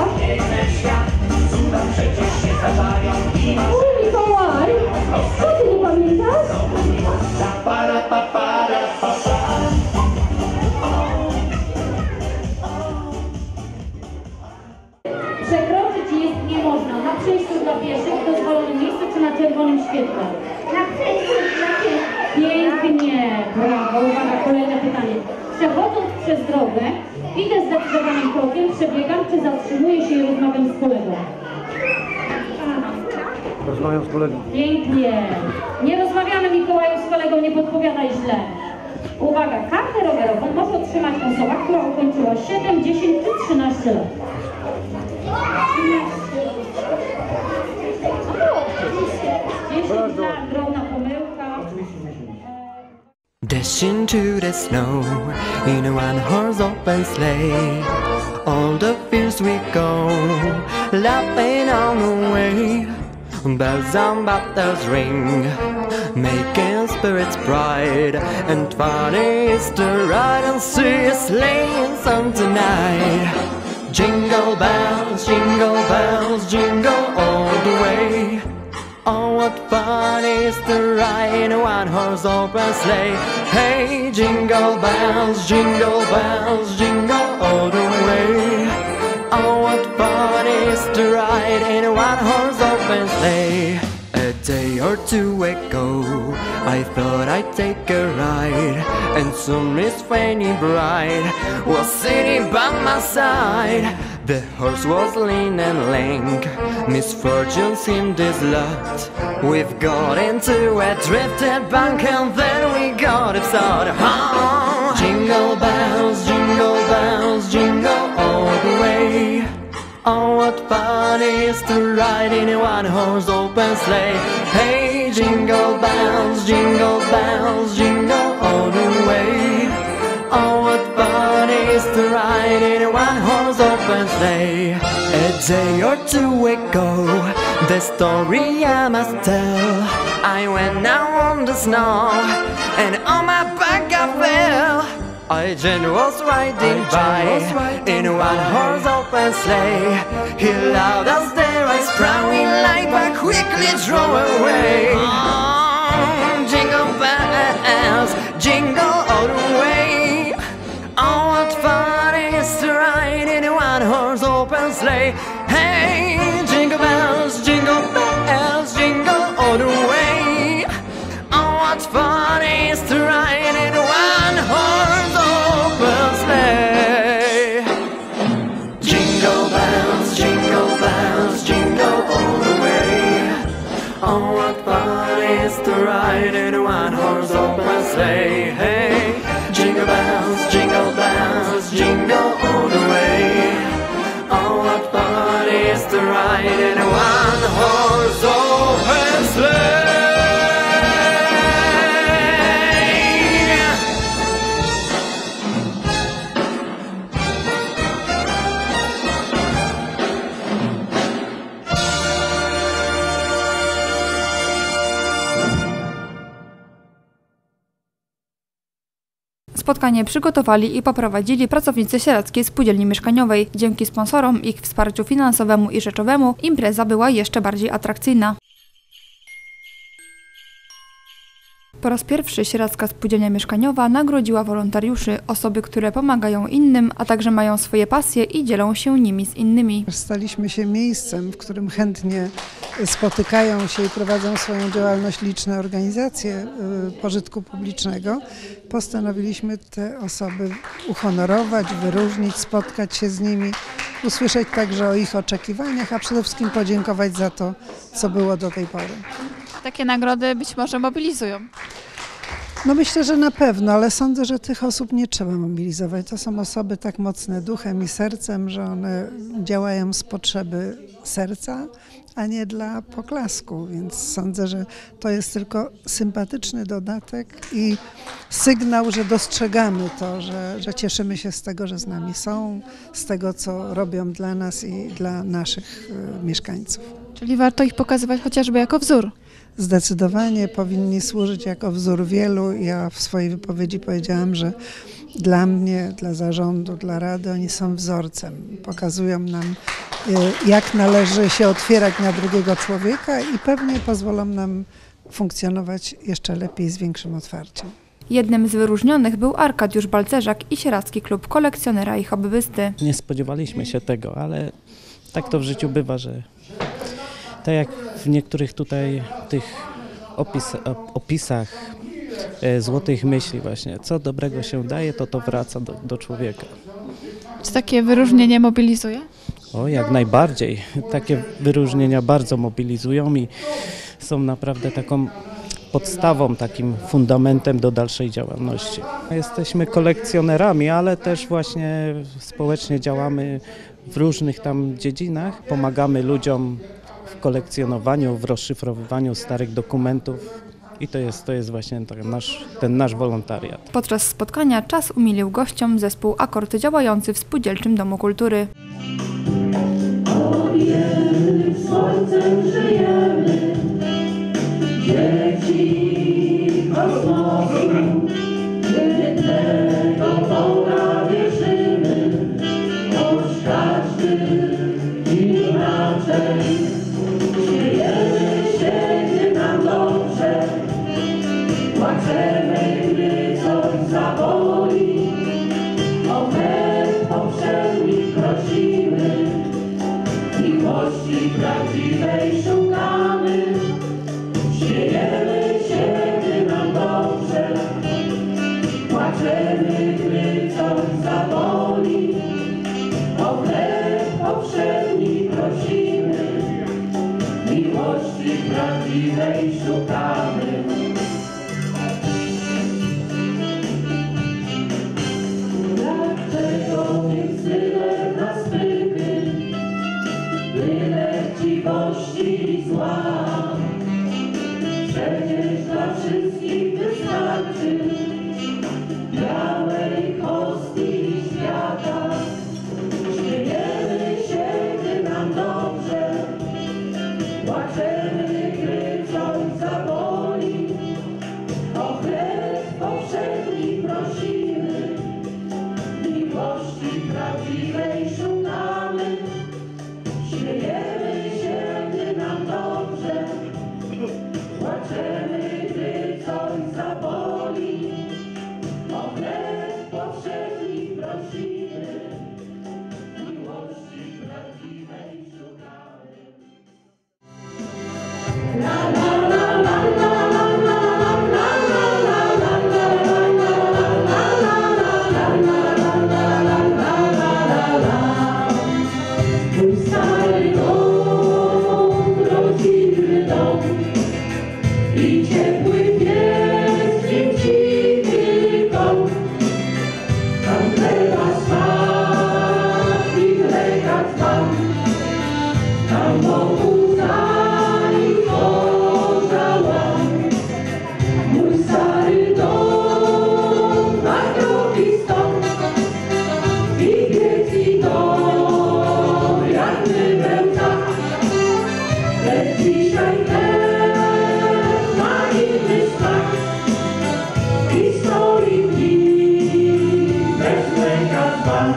Uj, Mikołaj, co ty nie pamiętasz? Przekroczyć jest nie można na przejściu dla pieszych w dozwolonym miejscu czy na czerwonym świetle. Na przejściu dla pieszych. Pięknie, brawo. Uwaga, kolejne pytanie. Przechodząc przez drogę, idę zdecydowanym krokiem, przebiegam czy zatrzymuję się i rozmawiam z kolegą? Rozmawiam z kolegą. Pięknie. Nie rozmawiamy, Mikołaju, z kolegą, nie podpowiadaj źle. Uwaga, kartę rowerową może otrzymać osoba, która ukończyła siedem, dziesięć czy trzynaście lat. dziesięć lat, drobna pomyłka. Dash into the snow in a one-horse open sleigh. All the fields we go, laughing on the way. Bells on bobtails ring, making spirits bright. And funny is to ride and see a sleighing song tonight. Jingle bells, jingle bells, jingle all the way. Oh, what fun is to ride in a one-horse open sleigh. Hey, jingle bells, jingle bells, jingle all the way. Oh, what fun is to ride in a one-horse open sleigh. A day or two ago, I thought I'd take a ride, and soon Miss Fanny Bride was sitting by my side. The horse was lean and lank, misfortune seemed his lot. We've got into a drifted bank and then we got upside. Oh, jingle bells, jingle bells, jingle all the way. Oh, what fun it is to ride in a one-horse open sleigh. Hey, jingle bells, jingle bells, jingle all the way. Oh, what fun it is to ride in a one-horse open sleigh. A day or two ago, the story I must tell. I went out on the snow, and on my back I fell. I just was riding by in a one-horse open sleigh. He loved us there, I sprang in light, but quickly drove away. Oh, jingle bells, jingle all the way. Oh, what fun it is to ride in a one-horse open sleigh. Hey, sleigh. Jingle bells, jingle bells, jingle all the way. Oh, what fun it is to ride in a one-horse open sleigh. Jingle bells, jingle bells, jingle all the way. Oh, what fun it is to ride in a one-horse open sleigh. Hey, jingle bells, jingle bells, jingle all the way. Oh, what fun it is to ride in a one-horse open sleigh. Spotkanie przygotowali i poprowadzili pracownicy Sieradzkiej Spółdzielni Mieszkaniowej. Dzięki sponsorom, ich wsparciu finansowemu i rzeczowemu impreza była jeszcze bardziej atrakcyjna. Po raz pierwszy Sieradzka Spółdzielnia Mieszkaniowa nagrodziła wolontariuszy, osoby, które pomagają innym, a także mają swoje pasje i dzielą się nimi z innymi. Staliśmy się miejscem, w którym chętnie spotykają się i prowadzą swoją działalność liczne organizacje pożytku publicznego. Postanowiliśmy te osoby uhonorować, wyróżnić, spotkać się z nimi, usłyszeć także o ich oczekiwaniach, a przede wszystkim podziękować za to, co było do tej pory. Takie nagrody być może mobilizują. No myślę, że na pewno, ale sądzę, że tych osób nie trzeba mobilizować. To są osoby tak mocne duchem i sercem, że one działają z potrzeby serca, a nie dla poklasku, więc sądzę, że to jest tylko sympatyczny dodatek i sygnał, że dostrzegamy to, że, że cieszymy się z tego, że z nami są, z tego, co robią dla nas i dla naszych y, mieszkańców. Czyli warto ich pokazywać chociażby jako wzór. Zdecydowanie powinni służyć jako wzór wielu. Ja w swojej wypowiedzi powiedziałam, że dla mnie, dla zarządu, dla Rady oni są wzorcem. Pokazują nam, jak należy się otwierać na drugiego człowieka i pewnie pozwolą nam funkcjonować jeszcze lepiej z większym otwarciem. Jednym z wyróżnionych był Arkadiusz Balcerzak i Sieradzki Klub Kolekcjonera i Hobbysty. Nie spodziewaliśmy się tego, ale tak to w życiu bywa, że tak jak w niektórych tutaj tych opis, opisach e, złotych myśli właśnie, co dobrego się daje, to to wraca do, do człowieka. Czy takie wyróżnienie mobilizuje? O, jak najbardziej. Takie wyróżnienia bardzo mobilizują i są naprawdę taką podstawą, takim fundamentem do dalszej działalności. Jesteśmy kolekcjonerami, ale też właśnie społecznie działamy w różnych tam dziedzinach. Pomagamy ludziom w kolekcjonowaniu, w rozszyfrowywaniu starych dokumentów i to jest, to jest właśnie ten nasz, ten nasz wolontariat. Podczas spotkania czas umilił gościom zespół Akord działający w Spółdzielczym Domu Kultury. Słońcem żyjemy, dzieci kosmosu, jednego Boga wierzymy, choć każdy inaczej. Śmiejemy się, gdy nam dobrze, płaczemy, gdy coś zaboli, o chleb powszedni prosimy, miłości prawdziwej szukamy. Śmiejemy się, gdy nam dobrze, płaczemy, gdy coś zaboli, o chleb powszedni prosimy, miłości prawdziwej szukamy. Dlaczego tych tyle nas pychy, tyle chciwości i zła? Przecież dla wszystkich wystarczy białej hostii świata. Śmiejemy się, gdy nam dobrze, płaczemy, gdy coś zaboli, o chleb powszedni prosimy, miłości prawdziwej szukamy. Śmiejemy się, gdy nam dobrze, płaczemy, gdy coś zaboli, o chleb powszedni prosimy, miłości prawdziwej szukamy. dom, jak mybełka, lecz dzisiaj też ma inny smak. Historii dni bez mleka dwa.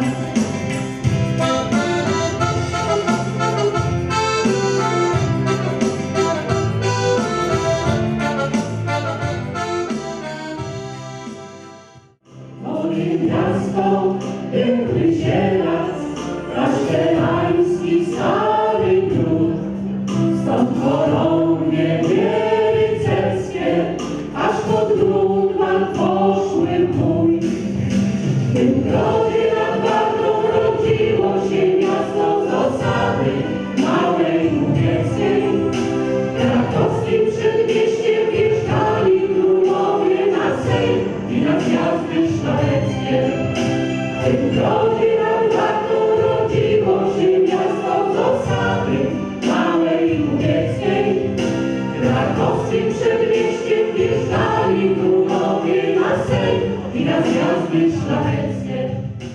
Moje miasto, piękny sieradz, kasztelański stary gród. Stąd chorągwie rycerskie, aż pod grudman poszły w bój. W tym grodzie nad Wartą rodziło się miasto z osady małej Lubieckiej. W krakowskim przedmieście wjeżdżali królowie na Sejm i na zjazdy szlacheckie. W tym grodzie nad Wartą rodziło się miasto z osady małej Lubieckiej. W krakowskim przedmieście wjeżdżali królowie na Sejm i na zjazdy szlacheckie.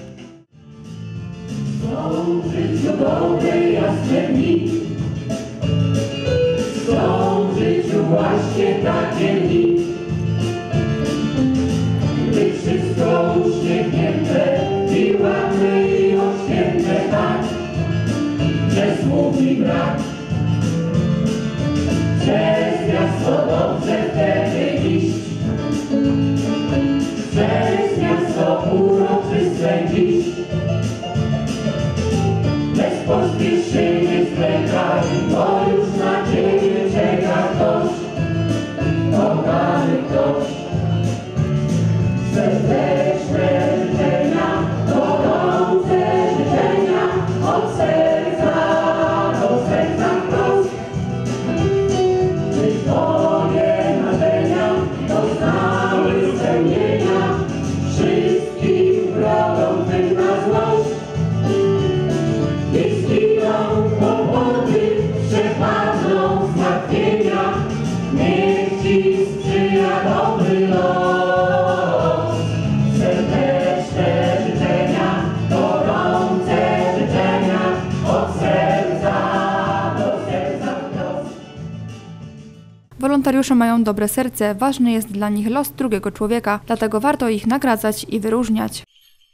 Są w życiu dobre jasne dni, są w życiu właśnie takie dni, gdy wszystko uśmiechnięte i ładne i oświęte tak, że słów mi brak. Przez miasto dobrze wtedy iść, przez miasto uroczyste dziś. Bez pospieszenia zwlekaj, bo już na ciebie czeka ktoś, kochany ktoś. Serdeczne życzenia, gorące życzenia, od serca do serca wprost. By twoje marzenia doznały spełnienia, wszystkim wrogom tym na złość. I zginą kłopoty, przepadną zmartwienia, niech ci sprzyja dobry los. Serdeczne życzenia, gorące życzenia, od serca do serca wprost. Wolontariusze mają dobre serce, ważny jest dla nich los drugiego człowieka, dlatego warto ich nagradzać i wyróżniać.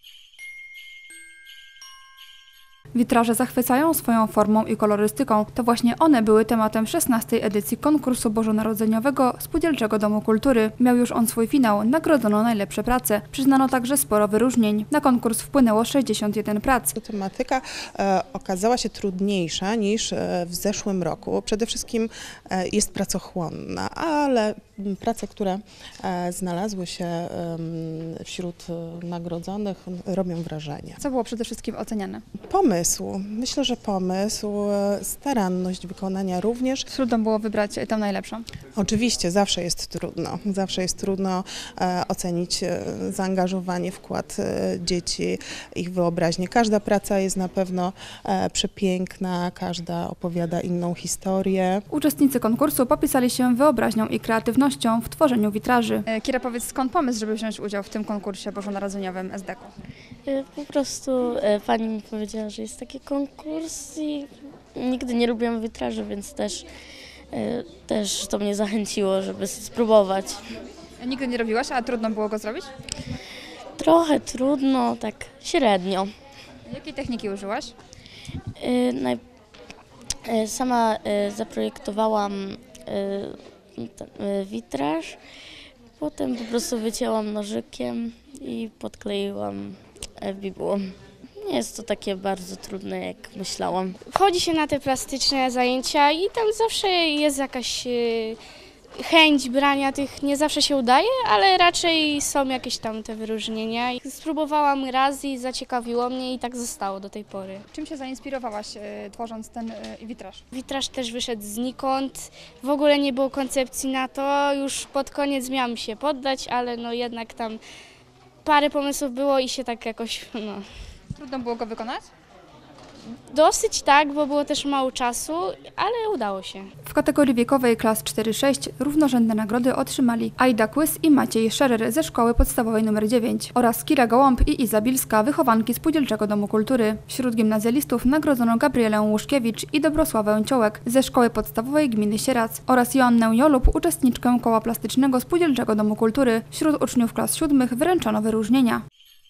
Witraże zachwycają swoją formą i kolorystyką. To właśnie one były tematem szesnastej edycji konkursu bożonarodzeniowego Spółdzielczego Domu Kultury. Miał już on swój finał, nagrodzono najlepsze prace. Przyznano także sporo wyróżnień. Na konkurs wpłynęło sześćdziesiąt jeden prac. Tematyka e, okazała się trudniejsza niż e, w zeszłym roku. Przede wszystkim e, jest pracochłonna, ale prace, które e, znalazły się e, wśród e, nagrodzonych, robią wrażenie. Co było przede wszystkim oceniane? Pomysł. Myślę, że pomysł, staranność wykonania również. Trudno było wybrać tę najlepszą? Oczywiście, zawsze jest trudno. Zawsze jest trudno e, ocenić e, zaangażowanie, wkład e, dzieci, ich wyobraźnię. Każda praca jest na pewno e, przepiękna, każda opowiada inną historię. Uczestnicy konkursu popisali się wyobraźnią i kreatywnością w tworzeniu witraży. E, Kira, powiedz, skąd pomysł, żeby wziąć udział w tym konkursie bożonarodzeniowym S D K U? Po prostu e, pani mi powiedziała, że jest taki konkurs i nigdy nie lubiłam witraży, więc też, e, też to mnie zachęciło, żeby spróbować. Nigdy nie robiłaś, a trudno było go zrobić? Trochę trudno, tak średnio. Jakiej techniki użyłaś? E, naj, e, sama e, zaprojektowałam e, ten, e, witraż, potem po prostu wycięłam nożykiem i podkleiłam e, bibułą. Nie jest to takie bardzo trudne, jak myślałam. Wchodzi się na te plastyczne zajęcia i tam zawsze jest jakaś chęć brania tych, nie zawsze się udaje, ale raczej są jakieś tam te wyróżnienia. Spróbowałam raz i zaciekawiło mnie i tak zostało do tej pory. Czym się zainspirowałaś tworząc ten witraż? Witraż też wyszedł znikąd, w ogóle nie było koncepcji na to, już pod koniec miałam się poddać, ale no jednak tam parę pomysłów było i się tak jakoś, no... Trudno było go wykonać? Dosyć tak, bo było też mało czasu, ale udało się. W kategorii wiekowej klas cztery sześć równorzędne nagrody otrzymali Aida Kłys i Maciej Szerer ze Szkoły Podstawowej nr dziewięć oraz Kira Gołąb i Iza Bilska, wychowanki Spółdzielczego Domu Kultury. Wśród gimnazjalistów nagrodzono Gabrielę Łuszkiewicz i Dobrosławę Ciołek ze Szkoły Podstawowej Gminy Sieradz oraz Joannę Jolub, uczestniczkę Koła Plastycznego Spółdzielczego Domu Kultury. Wśród uczniów klas siódmych wręczono wyróżnienia.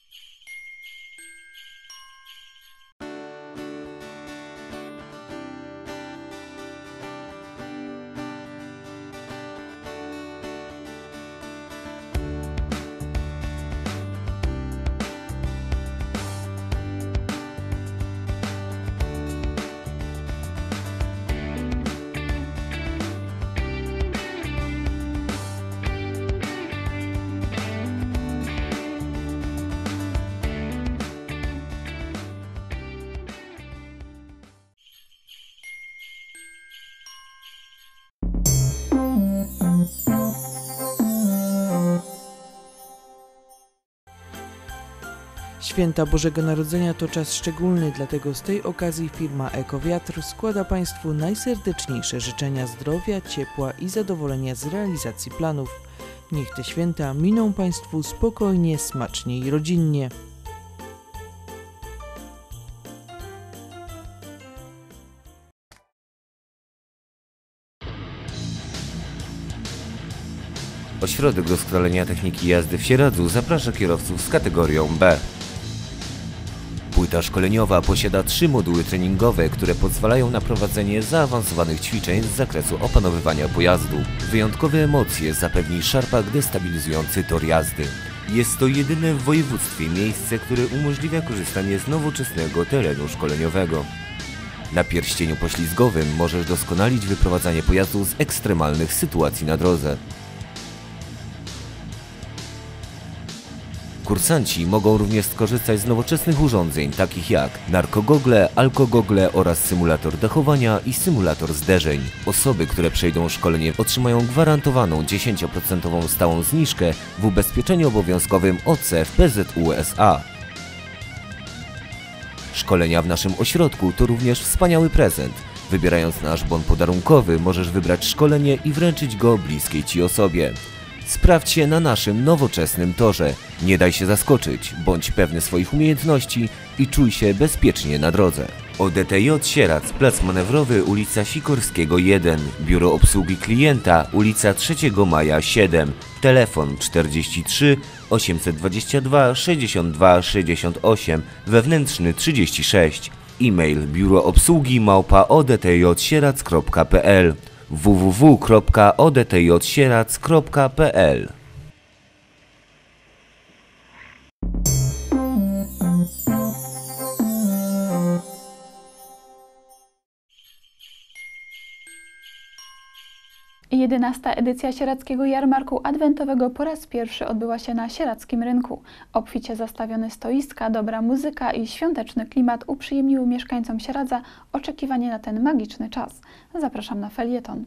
Święta Bożego Narodzenia to czas szczególny, dlatego z tej okazji firma Ekowiatr składa Państwu najserdeczniejsze życzenia zdrowia, ciepła i zadowolenia z realizacji planów. Niech te święta miną Państwu spokojnie, smacznie i rodzinnie. Ośrodek Doskonalenia Techniki Jazdy w Sieradzu zaprasza kierowców z kategorią B. Płyta szkoleniowa posiada trzy moduły treningowe, które pozwalają na prowadzenie zaawansowanych ćwiczeń z zakresu opanowywania pojazdu. Wyjątkowe emocje zapewni szarpak destabilizujący tor jazdy. Jest to jedyne w województwie miejsce, które umożliwia korzystanie z nowoczesnego terenu szkoleniowego. Na pierścieniu poślizgowym możesz doskonalić wyprowadzanie pojazdu z ekstremalnych sytuacji na drodze. Kursanci mogą również skorzystać z nowoczesnych urządzeń takich jak narkogogle, alkogogle oraz symulator dachowania i symulator zderzeń. Osoby, które przejdą szkolenie, otrzymają gwarantowaną dziesięć procent stałą zniżkę w ubezpieczeniu obowiązkowym O C w P Z U S A. Szkolenia w naszym ośrodku to również wspaniały prezent. Wybierając nasz bon podarunkowy, możesz wybrać szkolenie i wręczyć go bliskiej Ci osobie. Sprawdź się na naszym nowoczesnym torze. Nie daj się zaskoczyć, bądź pewny swoich umiejętności i czuj się bezpiecznie na drodze. O D T J Sieradz, plac manewrowy, ulica Sikorskiego jeden, Biuro Obsługi Klienta, ulica trzeciego Maja siedem, telefon czterdzieści trzy osiemset dwadzieścia dwa sześćdziesiąt dwa sześćdziesiąt osiem, wewnętrzny trzydzieści sześć, e-mail biuroobsługi małpa o d t j sieradz kropka p l w w w kropka o d t j sieradz kropka p l. jedenasta edycja Sieradzkiego Jarmarku Adwentowego po raz pierwszy odbyła się na sieradzkim rynku. Obficie zastawione stoiska, dobra muzyka i świąteczny klimat uprzyjemniły mieszkańcom Sieradza oczekiwanie na ten magiczny czas. Zapraszam na felieton.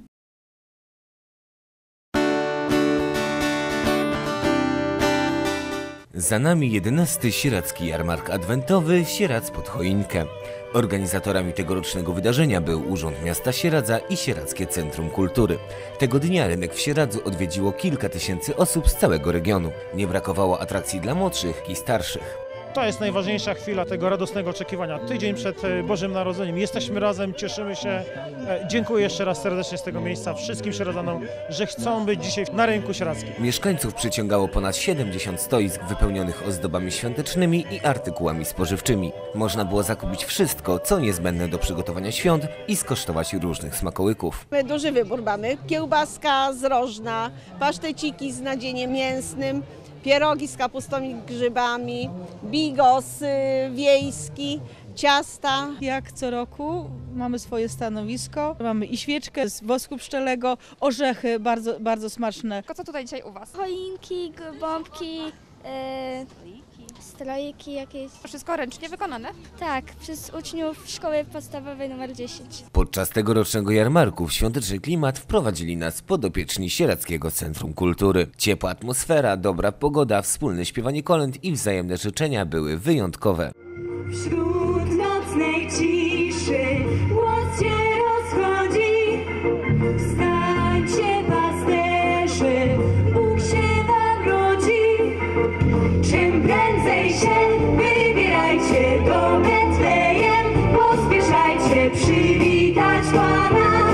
Za nami jedenasty Sieradzki Jarmark Adwentowy Sieradz pod choinkę. Organizatorami tegorocznego wydarzenia był Urząd Miasta Sieradza i Sieradzkie Centrum Kultury. Tego dnia rynek w Sieradzu odwiedziło kilka tysięcy osób z całego regionu. Nie brakowało atrakcji dla młodszych i starszych. To jest najważniejsza chwila tego radosnego oczekiwania. Tydzień przed Bożym Narodzeniem. Jesteśmy razem, cieszymy się. Dziękuję jeszcze raz serdecznie z tego miejsca wszystkim sieradzanom, że chcą być dzisiaj na rynku sieradzkim. Mieszkańców przyciągało ponad siedemdziesiąt stoisk wypełnionych ozdobami świątecznymi i artykułami spożywczymi. Można było zakupić wszystko, co niezbędne do przygotowania świąt i skosztować różnych smakołyków. My duży wybór mamy. Kiełbaska z rożna, paszteciki z nadzieniem mięsnym, pierogi z kapustą i grzybami, bigos y, wiejski, ciasta. Jak co roku mamy swoje stanowisko, mamy i świeczkę z wosku pszczelego, orzechy bardzo, bardzo smaczne. Co tutaj dzisiaj u Was? Choinki, bombki, e, strojki jakieś. Wszystko ręcznie wykonane? Tak, przez uczniów szkoły podstawowej numer dziesięć. Podczas tegorocznego jarmarku w świąteczny klimat wprowadzili nas podopieczni Sieradzkiego Centrum Kultury. Ciepła atmosfera, dobra pogoda, wspólne śpiewanie kolęd i wzajemne życzenia były wyjątkowe. Wśród nocy nocnej ciszy głos się rozchodzi. Wstańcie, pasterze, Bóg się wam rodzi. Czym prędzej się wybierajcie do Betlejem, pospieszajcie przywitać Pana.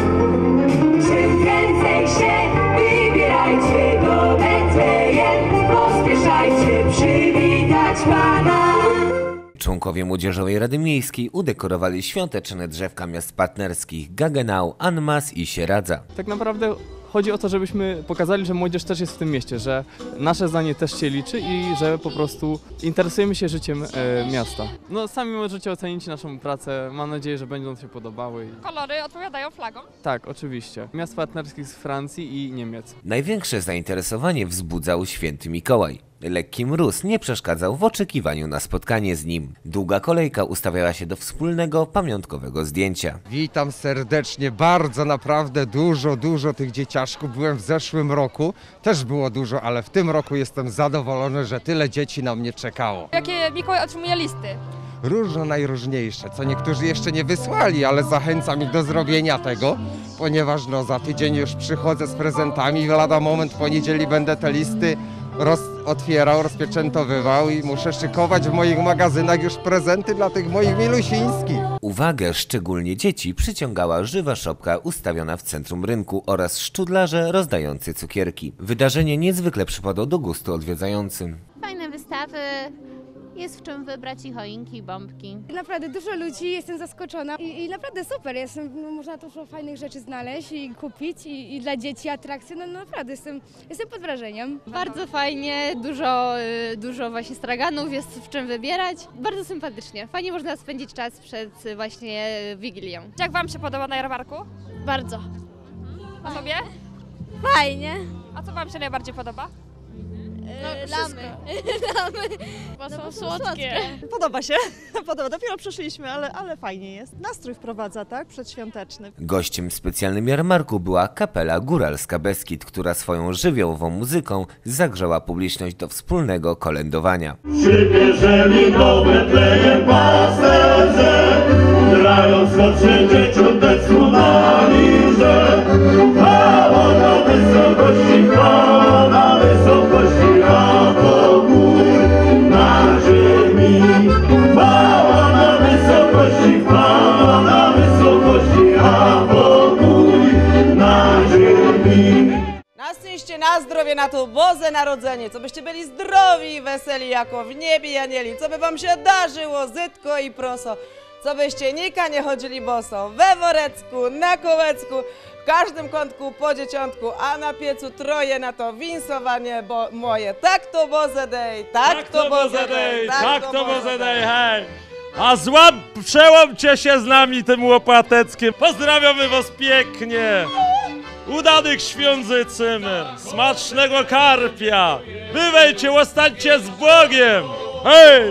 Czym prędzej się wybierajcie do Betlejem, pospieszajcie przywitać Pana. Członkowie Młodzieżowej Rady Miejskiej udekorowali świąteczne drzewka miast partnerskich Gaggenau, Annmasse i Sieradza. Tak naprawdę chodzi o to, żebyśmy pokazali, że młodzież też jest w tym mieście, że nasze zdanie też się liczy i że po prostu interesujemy się życiem e, miasta. No sami możecie ocenić naszą pracę, mam nadzieję, że będą się podobały. Kolory odpowiadają flagom? Tak, oczywiście. Miast partnerskich z Francji i Niemiec. Największe zainteresowanie wzbudzał Święty Mikołaj. Lekki mróz nie przeszkadzał w oczekiwaniu na spotkanie z nim. Długa kolejka ustawiała się do wspólnego, pamiątkowego zdjęcia. Witam serdecznie, bardzo naprawdę dużo, dużo tych dzieciaszków. Byłem w zeszłym roku, też było dużo, ale w tym roku jestem zadowolony, że tyle dzieci na mnie czekało. Jakie Mikołaj otrzymuje listy? Różne, najróżniejsze, co niektórzy jeszcze nie wysłali, ale zachęcam ich do zrobienia tego, ponieważ no, za tydzień już przychodzę z prezentami, lada moment w poniedzieli będę te listy roz, otwierał, rozpieczętowywał i muszę szykować w moich magazynach już prezenty dla tych moich milusińskich. Uwagę szczególnie dzieci przyciągała żywa szopka ustawiona w centrum rynku oraz szczudlarze rozdający cukierki. Wydarzenie niezwykle przypadło do gustu odwiedzającym. Fajne wystawy, jest w czym wybrać i choinki, i bombki. Naprawdę dużo ludzi, jestem zaskoczona i, i naprawdę super, jestem, no, można dużo fajnych rzeczy znaleźć i kupić i, i dla dzieci atrakcje, no, no naprawdę jestem, jestem pod wrażeniem. Bardzo fajnie, dużo, dużo właśnie straganów, jest w czym wybierać. Bardzo sympatycznie, fajnie można spędzić czas przed właśnie Wigilią. Jak wam się podoba na jarmarku? Bardzo. A tobie? Fajnie. A co wam się najbardziej podoba? No, lamy. lamy. Bo są słodkie. Podoba się, podoba. Dopiero przyszliśmy, ale, ale fajnie jest. Nastrój wprowadza, tak? Przedświąteczny. Gościem w specjalnym jarmarku była kapela Góralska Beskid, która swoją żywiołową muzyką zagrzała publiczność do wspólnego kolędowania. Przybierzeli do Betlejem pasterze, grając nocy dzieciątecku na lirze. Chwała na wysokości, chwała na wysokości, a pokój na ziemi. Chwała na wysokości, chwała na wysokości, a pokój na ziemi. Na szczęście, na zdrowie, na to Boże Narodzenie, co byście byli zdrowi i weseli jako w niebie i anieli, co by wam się darzyło zytko i proso, co byście nika nie chodzili boso, we worecku, na kołecku, w każdym kątku po dzieciątku, a na piecu troje na to winsowanie bo moje. Tak to Boże dej, tak, tak to Boże dej, tak, tak to Boże dej, hej! A złap, przełączcie się z nami tym łopateckiem. Pozdrawiamy was pięknie. Udanych świąt życzymy, smacznego karpia. Bywajcie, ostańcie z Bogiem. Hej!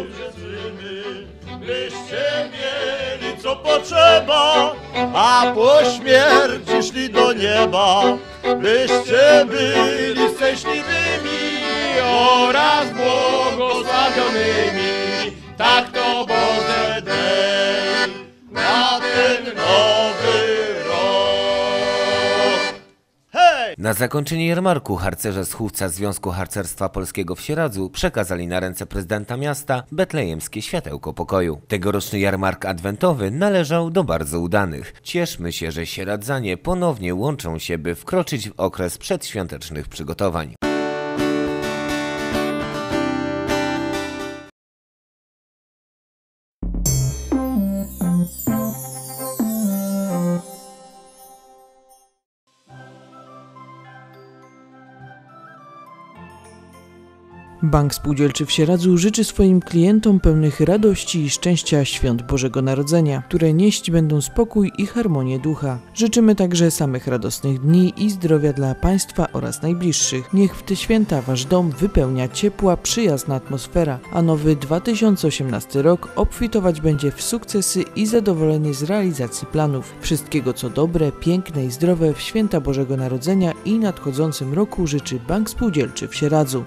Byście mieli co potrzeba, a po śmierci szli do nieba. Byście byli szczęśliwymi oraz błogosławionymi. Tak to Boże dej na ten nowy rok. Hej! Na zakończenie jarmarku harcerze z Chówca Związku Harcerstwa Polskiego w Sieradzu przekazali na ręce prezydenta miasta betlejemskie światełko pokoju. Tegoroczny jarmark adwentowy należał do bardzo udanych. Cieszmy się, że sieradzanie ponownie łączą się, by wkroczyć w okres przedświątecznych przygotowań. Bank Spółdzielczy w Sieradzu życzy swoim klientom pełnych radości i szczęścia świąt Bożego Narodzenia, które nieść będą spokój i harmonię ducha. Życzymy także samych radosnych dni i zdrowia dla Państwa oraz najbliższych. Niech w te święta Wasz dom wypełnia ciepła, przyjazna atmosfera, a nowy dwa tysiące osiemnasty rok obfitować będzie w sukcesy i zadowolenie z realizacji planów. Wszystkiego co dobre, piękne i zdrowe w święta Bożego Narodzenia i nadchodzącym roku życzy Bank Spółdzielczy w Sieradzu.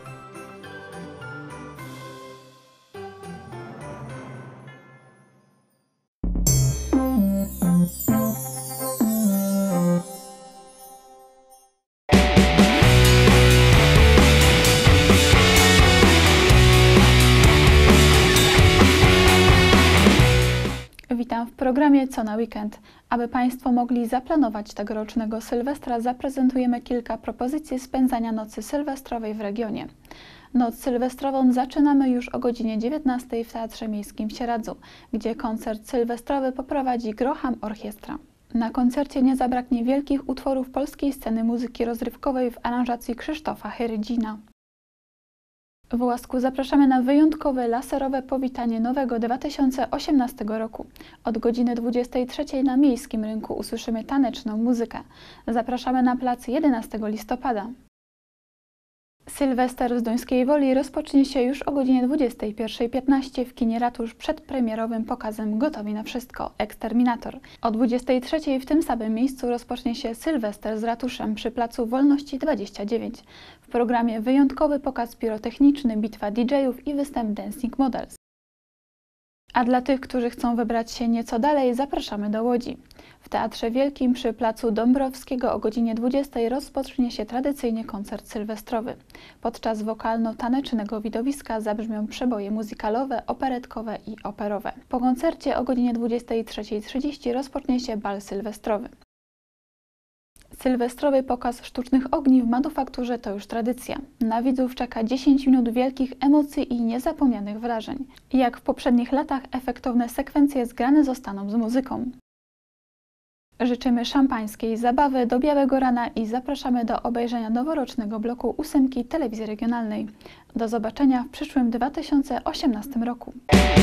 Witam w programie Co na weekend. Aby Państwo mogli zaplanować tegorocznego Sylwestra, zaprezentujemy kilka propozycji spędzania nocy sylwestrowej w regionie. Noc sylwestrową zaczynamy już o godzinie dziewiętnastej w Teatrze Miejskim w Sieradzu, gdzie koncert sylwestrowy poprowadzi Groham Orkiestra. Na koncercie nie zabraknie wielkich utworów polskiej sceny muzyki rozrywkowej w aranżacji Krzysztofa Herydzina. W Łasku zapraszamy na wyjątkowe laserowe powitanie nowego dwa tysiące osiemnastego roku. Od godziny dwudziestej trzeciej na Miejskim Rynku usłyszymy taneczną muzykę. Zapraszamy na plac jedenastego listopada. Sylwester w Zduńskiej Woli rozpocznie się już o godzinie dwudziestej pierwszej piętnaście w kinie Ratusz przed premierowym pokazem Gotowi na wszystko – Eksterminator. O dwudziestej trzeciej w tym samym miejscu rozpocznie się Sylwester z Ratuszem przy Placu Wolności dwadzieścia dziewięć. W programie wyjątkowy pokaz pirotechniczny, bitwa D J-ów i występ Dancing Models. A dla tych, którzy chcą wybrać się nieco dalej, zapraszamy do Łodzi. W Teatrze Wielkim przy Placu Dąbrowskiego o godzinie dwudziestej rozpocznie się tradycyjnie koncert sylwestrowy. Podczas wokalno-tanecznego widowiska zabrzmią przeboje muzykalowe, operetkowe i operowe. Po koncercie o godzinie dwudziestej trzeciej trzydzieści rozpocznie się bal sylwestrowy. Sylwestrowy pokaz sztucznych ogni w Manufakturze to już tradycja. Na widzów czeka dziesięć minut wielkich emocji i niezapomnianych wrażeń. Jak w poprzednich latach efektowne sekwencje zgrane zostaną z muzyką. Życzymy szampańskiej zabawy do białego rana i zapraszamy do obejrzenia noworocznego bloku ósemki Telewizji Regionalnej. Do zobaczenia w przyszłym dwa tysiące osiemnastym roku.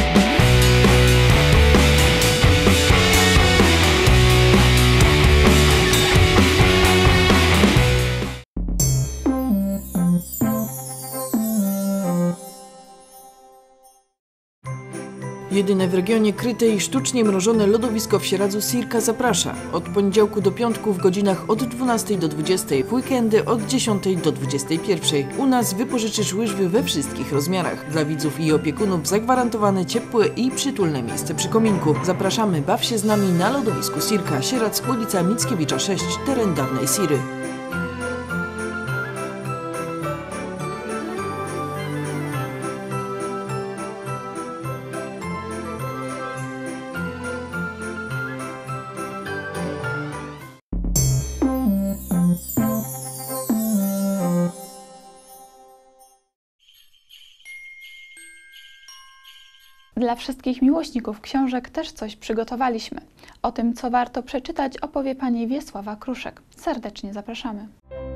Jedyne w regionie kryte i sztucznie mrożone lodowisko w Sieradzu Sirka zaprasza. Od poniedziałku do piątku w godzinach od dwunastej do dwudziestej, w weekendy od dziesiątej do dwudziestej pierwszej. U nas wypożyczysz łyżwy we wszystkich rozmiarach. Dla widzów i opiekunów zagwarantowane ciepłe i przytulne miejsce przy kominku. Zapraszamy, baw się z nami na lodowisku Sirka, Sieradz, ulica Mickiewicza sześć, teren dawnej Siry. Dla wszystkich miłośników książek też coś przygotowaliśmy. O tym, co warto przeczytać, opowie pani Wiesława Kruszek. Serdecznie zapraszamy.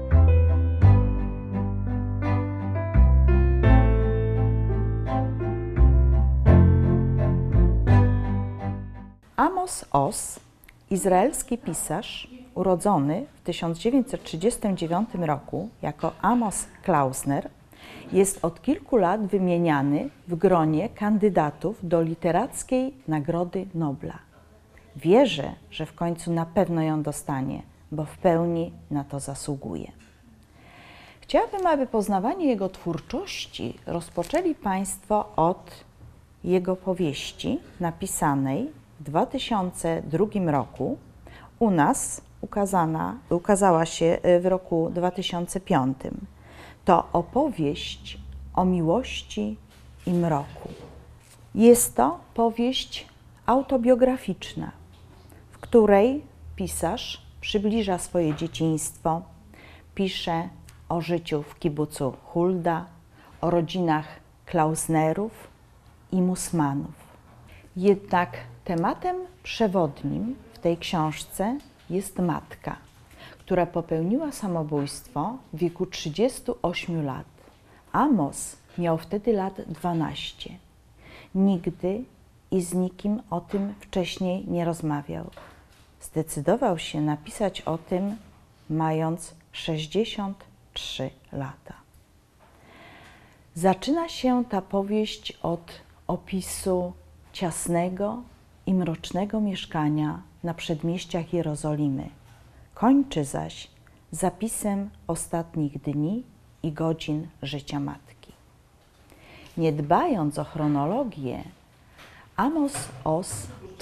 Amos Oz, izraelski pisarz, urodzony w tysiąc dziewięćset trzydziestym dziewiątym roku jako Amos Klausner, jest od kilku lat wymieniany w gronie kandydatów do Literackiej Nagrody Nobla. Wierzę, że w końcu na pewno ją dostanie, bo w pełni na to zasługuje. Chciałabym, aby poznawanie jego twórczości rozpoczęli Państwo od jego powieści napisanej w dwa tysiące drugim roku. U nas ukazana, ukazała się w roku dwa tysiące piątym. To opowieść o miłości i mroku. Jest to powieść autobiograficzna, w której pisarz przybliża swoje dzieciństwo, pisze o życiu w kibucu Hulda, o rodzinach Klausnerów i Musmanów. Jednak tematem przewodnim w tej książce jest matka, która popełniła samobójstwo w wieku trzydziestu ośmiu lat. Amos miał wtedy lat dwanaście. Nigdy i z nikim o tym wcześniej nie rozmawiał. Zdecydował się napisać o tym, mając sześćdziesiąt trzy lata. Zaczyna się ta powieść od opisu ciasnego i mrocznego mieszkania na przedmieściach Jerozolimy. Kończy zaś zapisem ostatnich dni i godzin życia matki. Nie dbając o chronologię, Amos Oz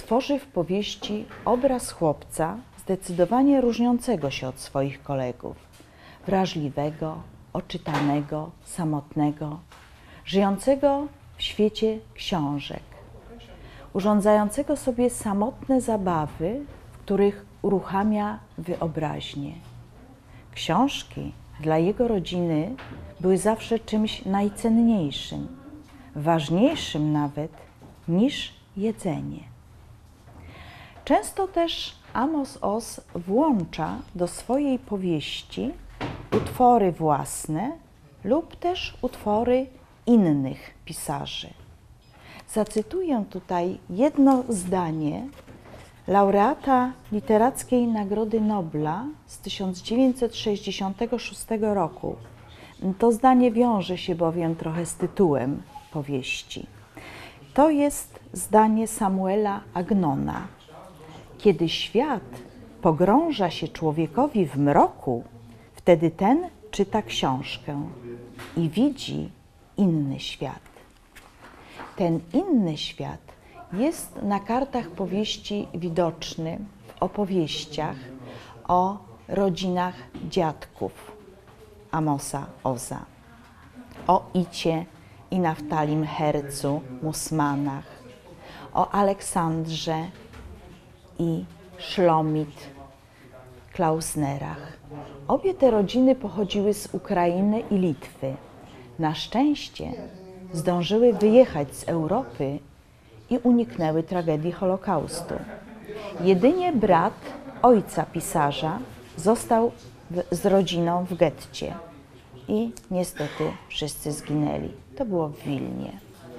tworzy w powieści obraz chłopca zdecydowanie różniącego się od swoich kolegów, wrażliwego, oczytanego, samotnego, żyjącego w świecie książek, urządzającego sobie samotne zabawy, w których uruchamia wyobraźnię. Książki dla jego rodziny były zawsze czymś najcenniejszym, ważniejszym nawet niż jedzenie. Często też Amos Oz włącza do swojej powieści utwory własne lub też utwory innych pisarzy. Zacytuję tutaj jedno zdanie laureata Literackiej Nagrody Nobla z tysiąc dziewięćset sześćdziesiątego szóstego roku. To zdanie wiąże się bowiem trochę z tytułem powieści. To jest zdanie Samuela Agnona. Kiedy świat pogrąża się człowiekowi w mroku, wtedy ten czyta książkę i widzi inny świat. Ten inny świat jest na kartach powieści widoczny w opowieściach o rodzinach dziadków Amosa Oza, o Icie i Naftalim Hercu Musmanach, o Aleksandrze i Szlomit Klausnerach. Obie te rodziny pochodziły z Ukrainy i Litwy. Na szczęście zdążyły wyjechać z Europy i uniknęły tragedii Holokaustu. Jedynie brat ojca pisarza został w, z rodziną w getcie i niestety wszyscy zginęli. To było w Wilnie.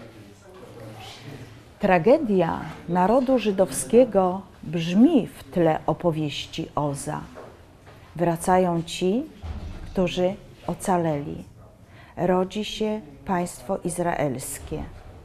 Tragedia narodu żydowskiego brzmi w tle opowieści Oza. Wracają ci, którzy ocaleli. Rodzi się państwo izraelskie.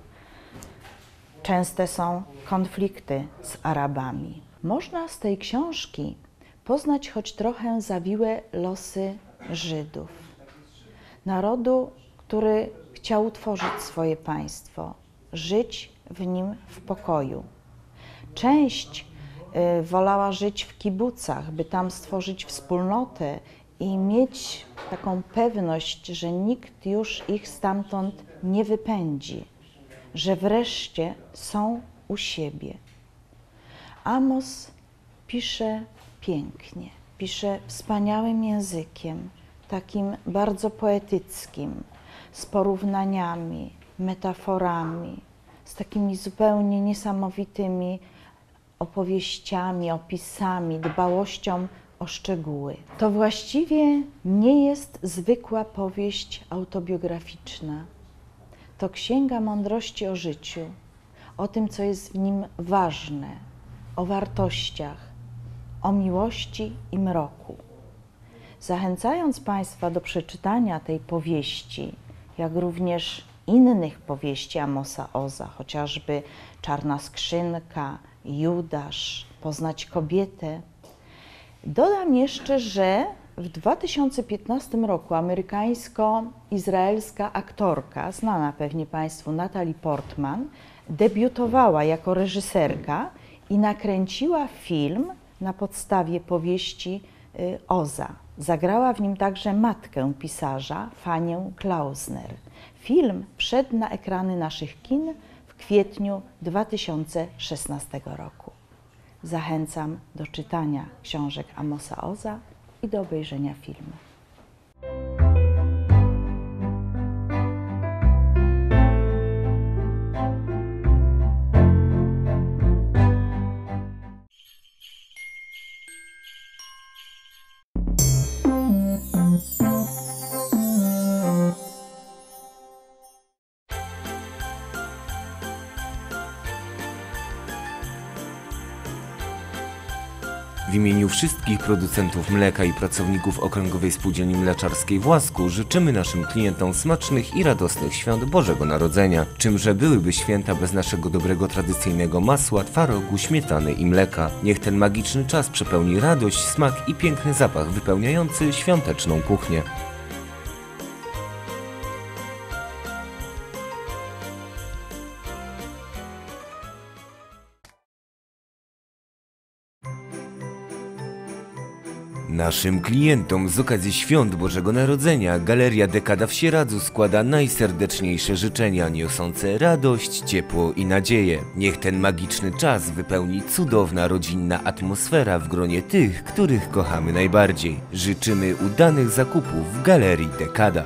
Częste są konflikty z Arabami. Można z tej książki poznać choć trochę zawiłe losy Żydów. Narodu, który chciał utworzyć swoje państwo, żyć w nim w pokoju. Część y, wolała żyć w kibucach, by tam stworzyć wspólnotę i mieć taką pewność, że nikt już ich stamtąd nie wypędzi, że wreszcie są u siebie. Amos pisze pięknie, pisze wspaniałym językiem, takim bardzo poetyckim, z porównaniami, metaforami, z takimi zupełnie niesamowitymi opowieściami, opisami, dbałością o szczegóły. To właściwie nie jest zwykła powieść autobiograficzna. To księga mądrości o życiu, o tym, co jest w nim ważne, o wartościach, o miłości i mroku. Zachęcając Państwa do przeczytania tej powieści, jak również innych powieści Amosa Oza, chociażby Czarna skrzynka, Judasz, Poznać kobietę, dodam jeszcze, że w dwa tysiące piętnastym roku amerykańsko-izraelska aktorka, znana pewnie Państwu Natalie Portman, debiutowała jako reżyserka i nakręciła film na podstawie powieści Oza. Zagrała w nim także matkę pisarza, Fanię Klausner. Film wszedł na ekrany naszych kin w kwietniu dwa tysiące szesnastego roku. Zachęcam do czytania książek Amosa Oza i do obejrzenia filmu. W imieniu wszystkich producentów mleka i pracowników Okręgowej Spółdzielni Mleczarskiej w Łasku życzymy naszym klientom smacznych i radosnych świąt Bożego Narodzenia. Czymże byłyby święta bez naszego dobrego tradycyjnego masła, twarogu, śmietany i mleka. Niech ten magiczny czas przepełni radość, smak i piękny zapach wypełniający świąteczną kuchnię. Naszym klientom z okazji Świąt Bożego Narodzenia Galeria Dekada w Sieradzu składa najserdeczniejsze życzenia niosące radość, ciepło i nadzieję. Niech ten magiczny czas wypełni cudowna rodzinna atmosfera w gronie tych, których kochamy najbardziej. Życzymy udanych zakupów w Galerii Dekada.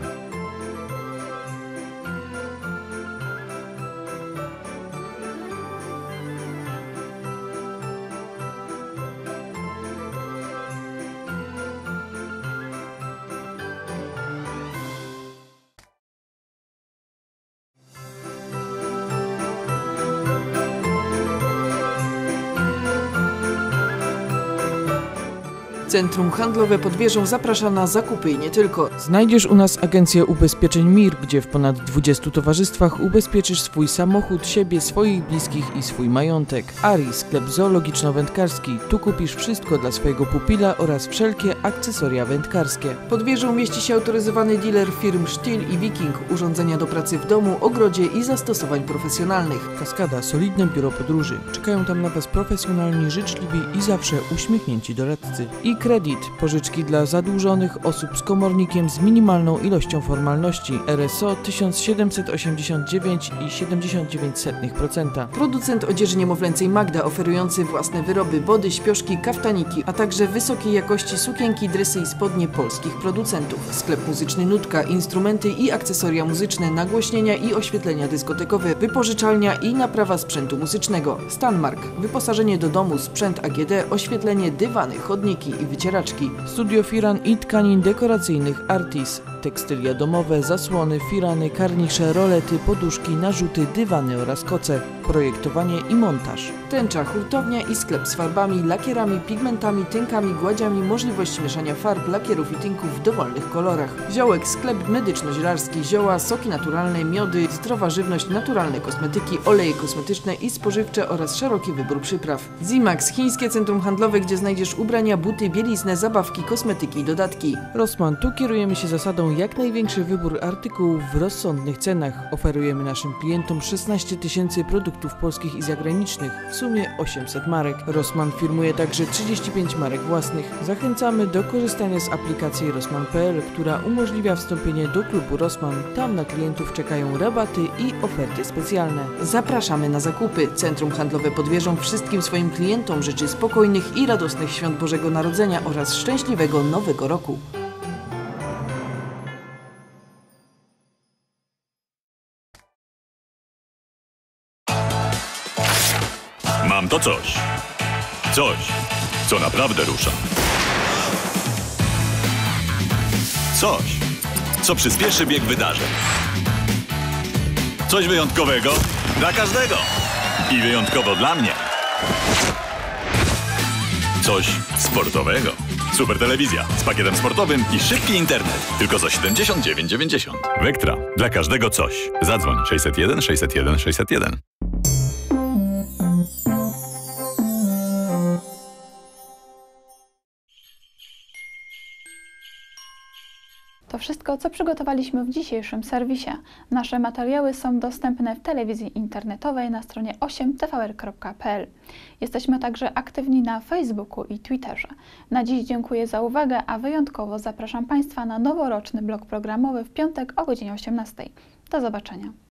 Centrum Handlowe pod wieżą zaprasza na zakupy i nie tylko. Znajdziesz u nas agencję ubezpieczeń M I R, gdzie w ponad dwudziestu towarzystwach ubezpieczysz swój samochód, siebie, swoich bliskich i swój majątek. Ari, sklep zoologiczno-wędkarski. Tu kupisz wszystko dla swojego pupila oraz wszelkie akcesoria wędkarskie. Pod wieżą mieści się autoryzowany dealer firm Stihl i Viking, urządzenia do pracy w domu, ogrodzie i zastosowań profesjonalnych. Kaskada, solidne biuro podróży. Czekają tam na Was profesjonalni, życzliwi i zawsze uśmiechnięci doradcy. I Kredyt, pożyczki dla zadłużonych osób z komornikiem z minimalną ilością formalności, R S O tysiąc siedemset osiemdziesiąt dziewięć i siedemdziesiąt dziewięć procent. Producent odzieży niemowlęcej Magda, oferujący własne wyroby, body, śpioszki, kaftaniki, a także wysokiej jakości sukienki, dresy i spodnie polskich producentów. Sklep muzyczny Nutka, instrumenty i akcesoria muzyczne, nagłośnienia i oświetlenia dyskotekowe, wypożyczalnia i naprawa sprzętu muzycznego. Stanmark, wyposażenie do domu, sprzęt A G D, oświetlenie, dywany, chodniki i wycieraczki. Studio firan i tkanin dekoracyjnych Artis. Tekstylia domowe, zasłony, firany, karnisze, rolety, poduszki, narzuty, dywany oraz koce. Projektowanie i montaż. Tęcza, hurtownia i sklep z farbami, lakierami, pigmentami, tynkami, gładziami, możliwość mieszania farb, lakierów i tynków w dowolnych kolorach. Ziołek, sklep medyczno-zielarski, zioła, soki naturalne, miody, zdrowa żywność, naturalne kosmetyki, oleje kosmetyczne i spożywcze oraz szeroki wybór przypraw. Zimax, chińskie centrum handlowe, gdzie znajdziesz ubrania, buty, bieliznę, zabawki, kosmetyki i dodatki. Rossmann, tu kierujemy się zasadą jak największy wybór artykułów w rozsądnych cenach. Oferujemy naszym klientom szesnaście tysięcy produktów polskich i zagranicznych, w sumie osiemset marek. Rossmann firmuje także trzydzieści pięć marek własnych. Zachęcamy do korzystania z aplikacji Rossmann kropka p l, która umożliwia wstąpienie do klubu Rossmann. Tam na klientów czekają rabaty i oferty specjalne. Zapraszamy na zakupy. Centrum Handlowe pod wieżą wszystkim swoim klientom życzy spokojnych i radosnych świąt Bożego Narodzenia oraz szczęśliwego Nowego Roku. Mam to coś. Coś, co naprawdę rusza. Coś, co przyspieszy bieg wydarzeń. Coś wyjątkowego dla każdego. I wyjątkowo dla mnie. Coś sportowego. Super telewizja z pakietem sportowym i szybki internet. Tylko za siedemdziesiąt dziewięć dziewięćdziesiąt. Vectra. Dla każdego coś. Zadzwoń sześćset jeden sześćset jeden sześćset jeden. To wszystko, co przygotowaliśmy w dzisiejszym serwisie. Nasze materiały są dostępne w telewizji internetowej na stronie osiem t v r kropka p l. Jesteśmy także aktywni na Facebooku i Twitterze. Na dziś dziękuję za uwagę, a wyjątkowo zapraszam Państwa na noworoczny blok programowy w piątek o godzinie osiemnastej. Do zobaczenia.